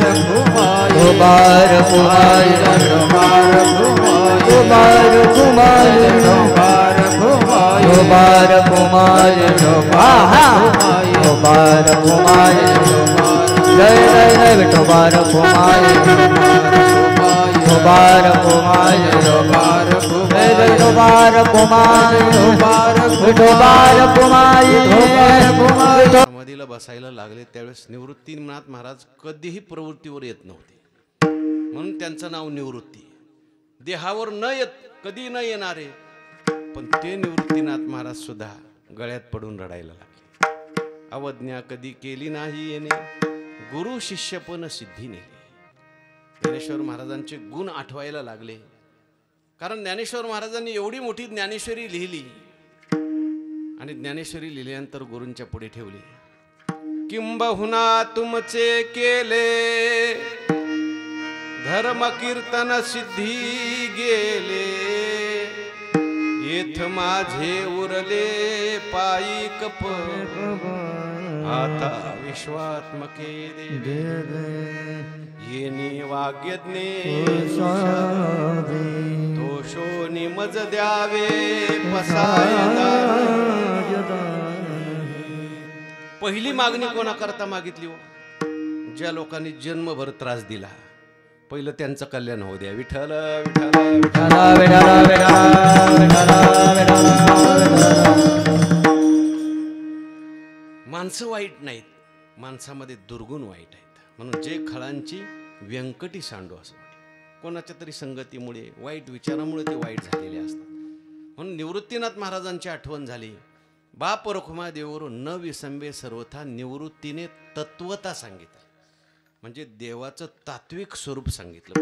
कुमार कुमारी कुमार कुमारी कुमार कुमारी कुमार कुमारी जय जय जय विठोबार कुमारी कुमार कुमारी जय जय विठोबार कुमारी विठोबार कुमारी समाधीला बसायला लागले त्यावेळेस निवृत्तीनाथ महाराज कधीही प्रवृत्तीवर येत नव्हते म्हणून त्यांचं नाव निवृत्ती. देहावर न येत कधी न येणारे पण ते निवृत्तीनाथ महाराज सुद्धा गळ्यात पडून रडायला लागले. अवज्ञा कधी केली नाही येणे गुरु शिष्यपण सिद्धी नेले. ज्ञानेश्वर महाराजांचे गुण आठवायला लागले कारण ज्ञानेश्वर महाराजांनी एवढी मोठी ज्ञानेश्वरी लिहिली आणि ज्ञानेश्वरी लिहिल्यानंतर गुरूंच्या पुढे ठेवली. किंबहुना तुमचे केले धर्म कीर्तन सिद्धी गेले, येथ माझे उरले पायिक आता विश्वात्मके देवे, येनी वाग्यज्ञे दोषोनी मज द्यावे पसायदा. पहिली मागणी कोणाकरता मागितली हो? ज्या लोकांनी जन्मभर त्रास दिला पहिलं त्यांचं कल्याण होऊ द्या. विठ्ठल माणसं वाईट नाहीत, माणसामध्ये दुर्गुण वाईट आहेत. म्हणून जे खळांची व्यंकटी सांडू असं कोणाच्या तरी संगतीमुळे वाईट विचारामुळे ते वाईट झालेले असतात. म्हणून निवृत्तीनाथ महाराजांची आठवण झाली. बाप रखुमा देवरून न विसंबे सर्वथा निवृत्तीने तत्वता सांगितलं म्हणजे देवाचं तात्विक स्वरूप सांगितलं.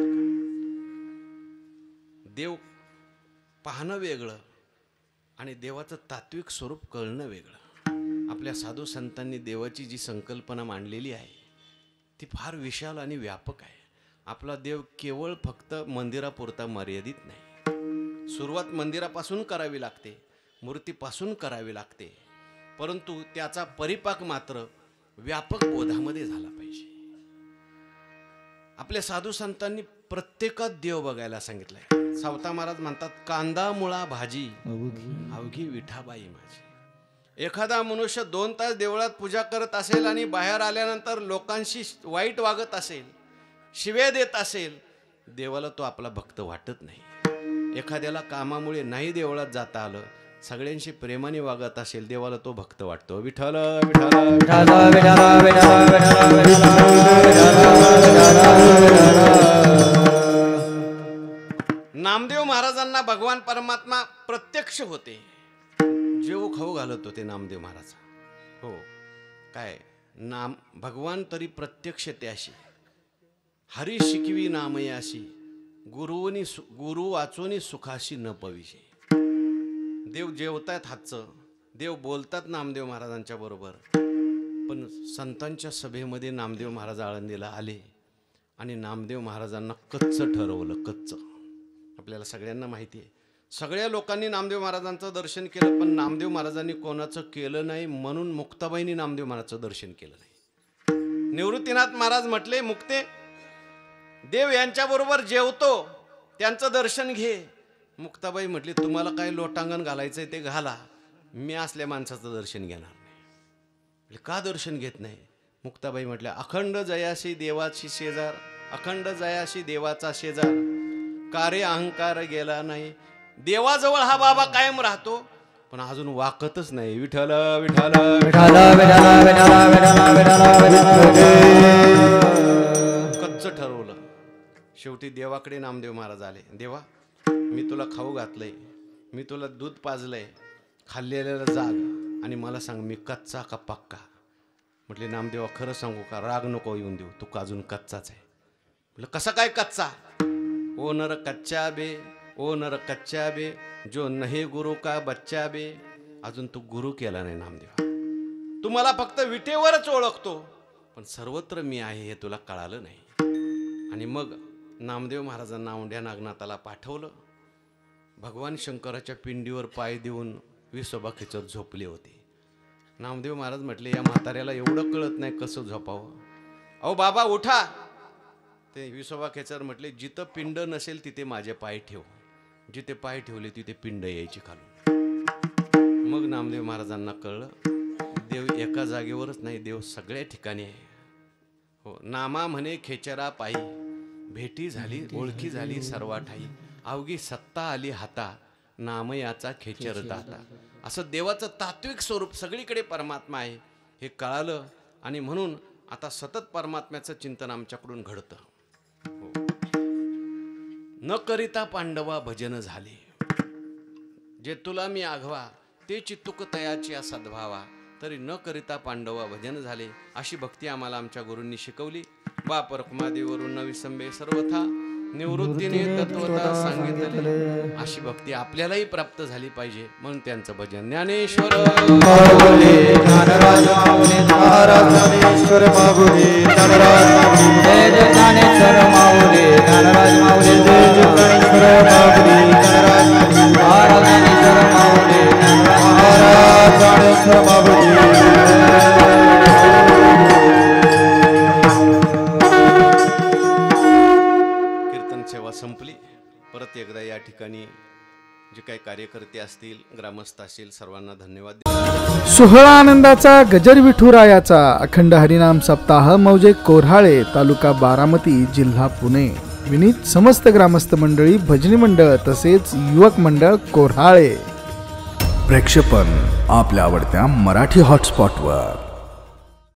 देव पाहणं वेगळं आणि देवाचं तात्विक स्वरूप कळणं वेगळं. आपल्या साधू संतांनी देवाची जी संकल्पना मांडलेली आहे ती फार विशाल आणि व्यापक आहे. आपला देव केवळ फक्त मंदिरापुरता मर्यादित नाही. सुरुवात मंदिरापासून करावी लागते, मूर्तीपासून करावी लागते, परंतु त्याचा परिपाक मात्र व्यापक बोधामध्ये झाला पाहिजे. आपल्या साधू संतांनी प्रत्येकात देव बघायला सांगितलंय. सावता महाराज म्हणतात, कांदा मुळा भाजी अवघी विठाबाई माझी. एखादा मनुष्य 2 तास देवळात पूजा करत असेल आणि बाहेर आल्यानंतर लोकांशी वाईट वागत असेल, शिव्या देत असेल, देवाला तो आपला भक्त वाटत नाही. एखाद्याला कामामुळे नाही देवळात जाता आलं, सगळ्यांशी प्रेमाने वागत असेल, देवाला तो भक्त वाटतो. विठ्ठल विठ्ठल नामदेव महाराजांना भगवान परमात्मा प्रत्यक्ष होते. जेव खाऊ घालत होते नामदेव महाराज. हो काय नाम भगवान तरी प्रत्यक्ष त्याशी. हरी शिकवी नामयाशी, गुरु वाचोनी सुखाशी न पविशी. देव जेवतायत हातचं, देव बोलतात नामदेव महाराजांच्या बरोबर. पण संतांच्या सभेमध्ये नामदेव महाराज आळंदीला आले आणि नामदेव महाराजांना कच्च ठरवलं. कच्च आपल्याला सगळ्यांना माहिती आहे. सगळ्या लोकांनी नामदेव महाराजांचं दर्शन केलं, पण नामदेव महाराजांनी कोणाचं केलं नाही, म्हणून मुक्ताबाईंनी नामदेव महाराजांचं दर्शन केलं नाही. निवृत्तीनाथ महाराज म्हटले, मुक्ते देव यांच्याबरोबर जेवतो, त्यांचं दर्शन घे. मुक्ताबाई म्हटली, तुम्हाला काय लोटांगण घालायचंय ते घाला, मी असल्या माणसाचं दर्शन घेणार नाही. का दर्शन घेत नाही? मुक्ताबाई म्हटल्या, अखंड जयाशी देवाची शेजार, अखंड जयाशी देवाचा शेजार, कार्य अहंकार गेला नाही. देवाजवळ हा बाबा कायम राहतो, पण अजून वाकतच नाही. विठ्ठल विठ्ठल कच्च ठरवलं. शेवटी देवाकडे नामदेव महाराज आले. देवा, मी तुला खाऊ घातलंय, मी तुला दूध पाजलंय, खाल्लेलं जाग, आणि मला सांग मी कच्चा का पक्का? म्हटले, नामदेवा खरं सांगू का? राग नको येऊन देऊ, तू अजून कच्चाच आहे. म्हटलं, कसा काय कच्चा? ओ नर कच्चा बे, ओ नर कच्चा बे, जो नहे गुरु का बच्चा बे. अजून तू गुरु केला नाही नामदेवा. तू मला फक्त विटेवरच ओळखतो, पण सर्वत्र मी आहे हे तुला कळालं नाही. आणि मग नामदेव महाराजांना औंढ्या नागनाथाला पाठवलं. भगवान शंकराच्या पिंडीवर पाय देऊन विसोबा खेचत झोपले होते. नामदेव महाराज म्हटले, या म्हाताऱ्याला एवढं कळत नाही कसं झोपावं. अहो बाबा उठा. ते विसोबा खेचर म्हटले, जिथं पिंड नसेल तिथे माझे पाय ठेव, जिथे पाय ठेवले तिथे पिंड यायची खालून. मग नामदेव महाराजांना कळलं, देव एका जागेवरच नाही, देव सगळ्या ठिकाणी आहे. हो, नामा म्हणे खेचरा पायी, भेटी झाली ओळखी झाली सर्वा ठाई, अवघी सत्ता आली हाता, नामयाचा खेचर दाता. असं देवाचं तात्विक स्वरूप सगळीकडे परमात्मा आहे हे कळालं, आणि म्हणून आता सतत परमात्म्याचं चिंतन आमच्याकडून घडतं. न करिता पांडवा भजन झाले, जे तुला मी आघवा ते चित्तुक तयाची सद्भावा, तरी न करिता पांडवा भजन झाले. अशी भक्ती आम्हाला आमच्या गुरूंनी शिकवली. बाप रखुमादेवरून विसंबे सर्वथा, निवृत्तीने तत्वता सांगितले. अशी भक्ती आपल्यालाही प्राप्त झाली पाहिजे, म्हणून त्यांचं भजन. ज्ञानेश्वर माऊली ज्ञानराज माऊली महाराज ज्ञानेश्वर माऊली ज्ञानराज माऊली जय जय ज्ञानेश्वर माऊली ज्ञानराज माऊली जय जय ज्ञानेश्वर माऊली ज्ञानराज माऊली महाराज ज्ञानेश्वर माऊली महाराज ज्ञानेश्वर माऊली. संपली. परत एकदा या ठिकाणी जे काही कार्यकर्ते असतील, ग्रामस्थ असतील, सर्वांना धन्यवाद. सोहळा आनंदाचा गजर विठुरायाचा अखंड हरिनाम सप्ताह मौजे कोऱ्हाळे, तालुका बारामती, जिल्हा पुणे. विनीत समस्त ग्रामस्थ मंडळी, भजनी मंडळ तसेच युवक मंडळ कोऱ्हाळे. प्रेक्षेपण आपल्या आवडत्या मराठी हॉटस्पॉटवर.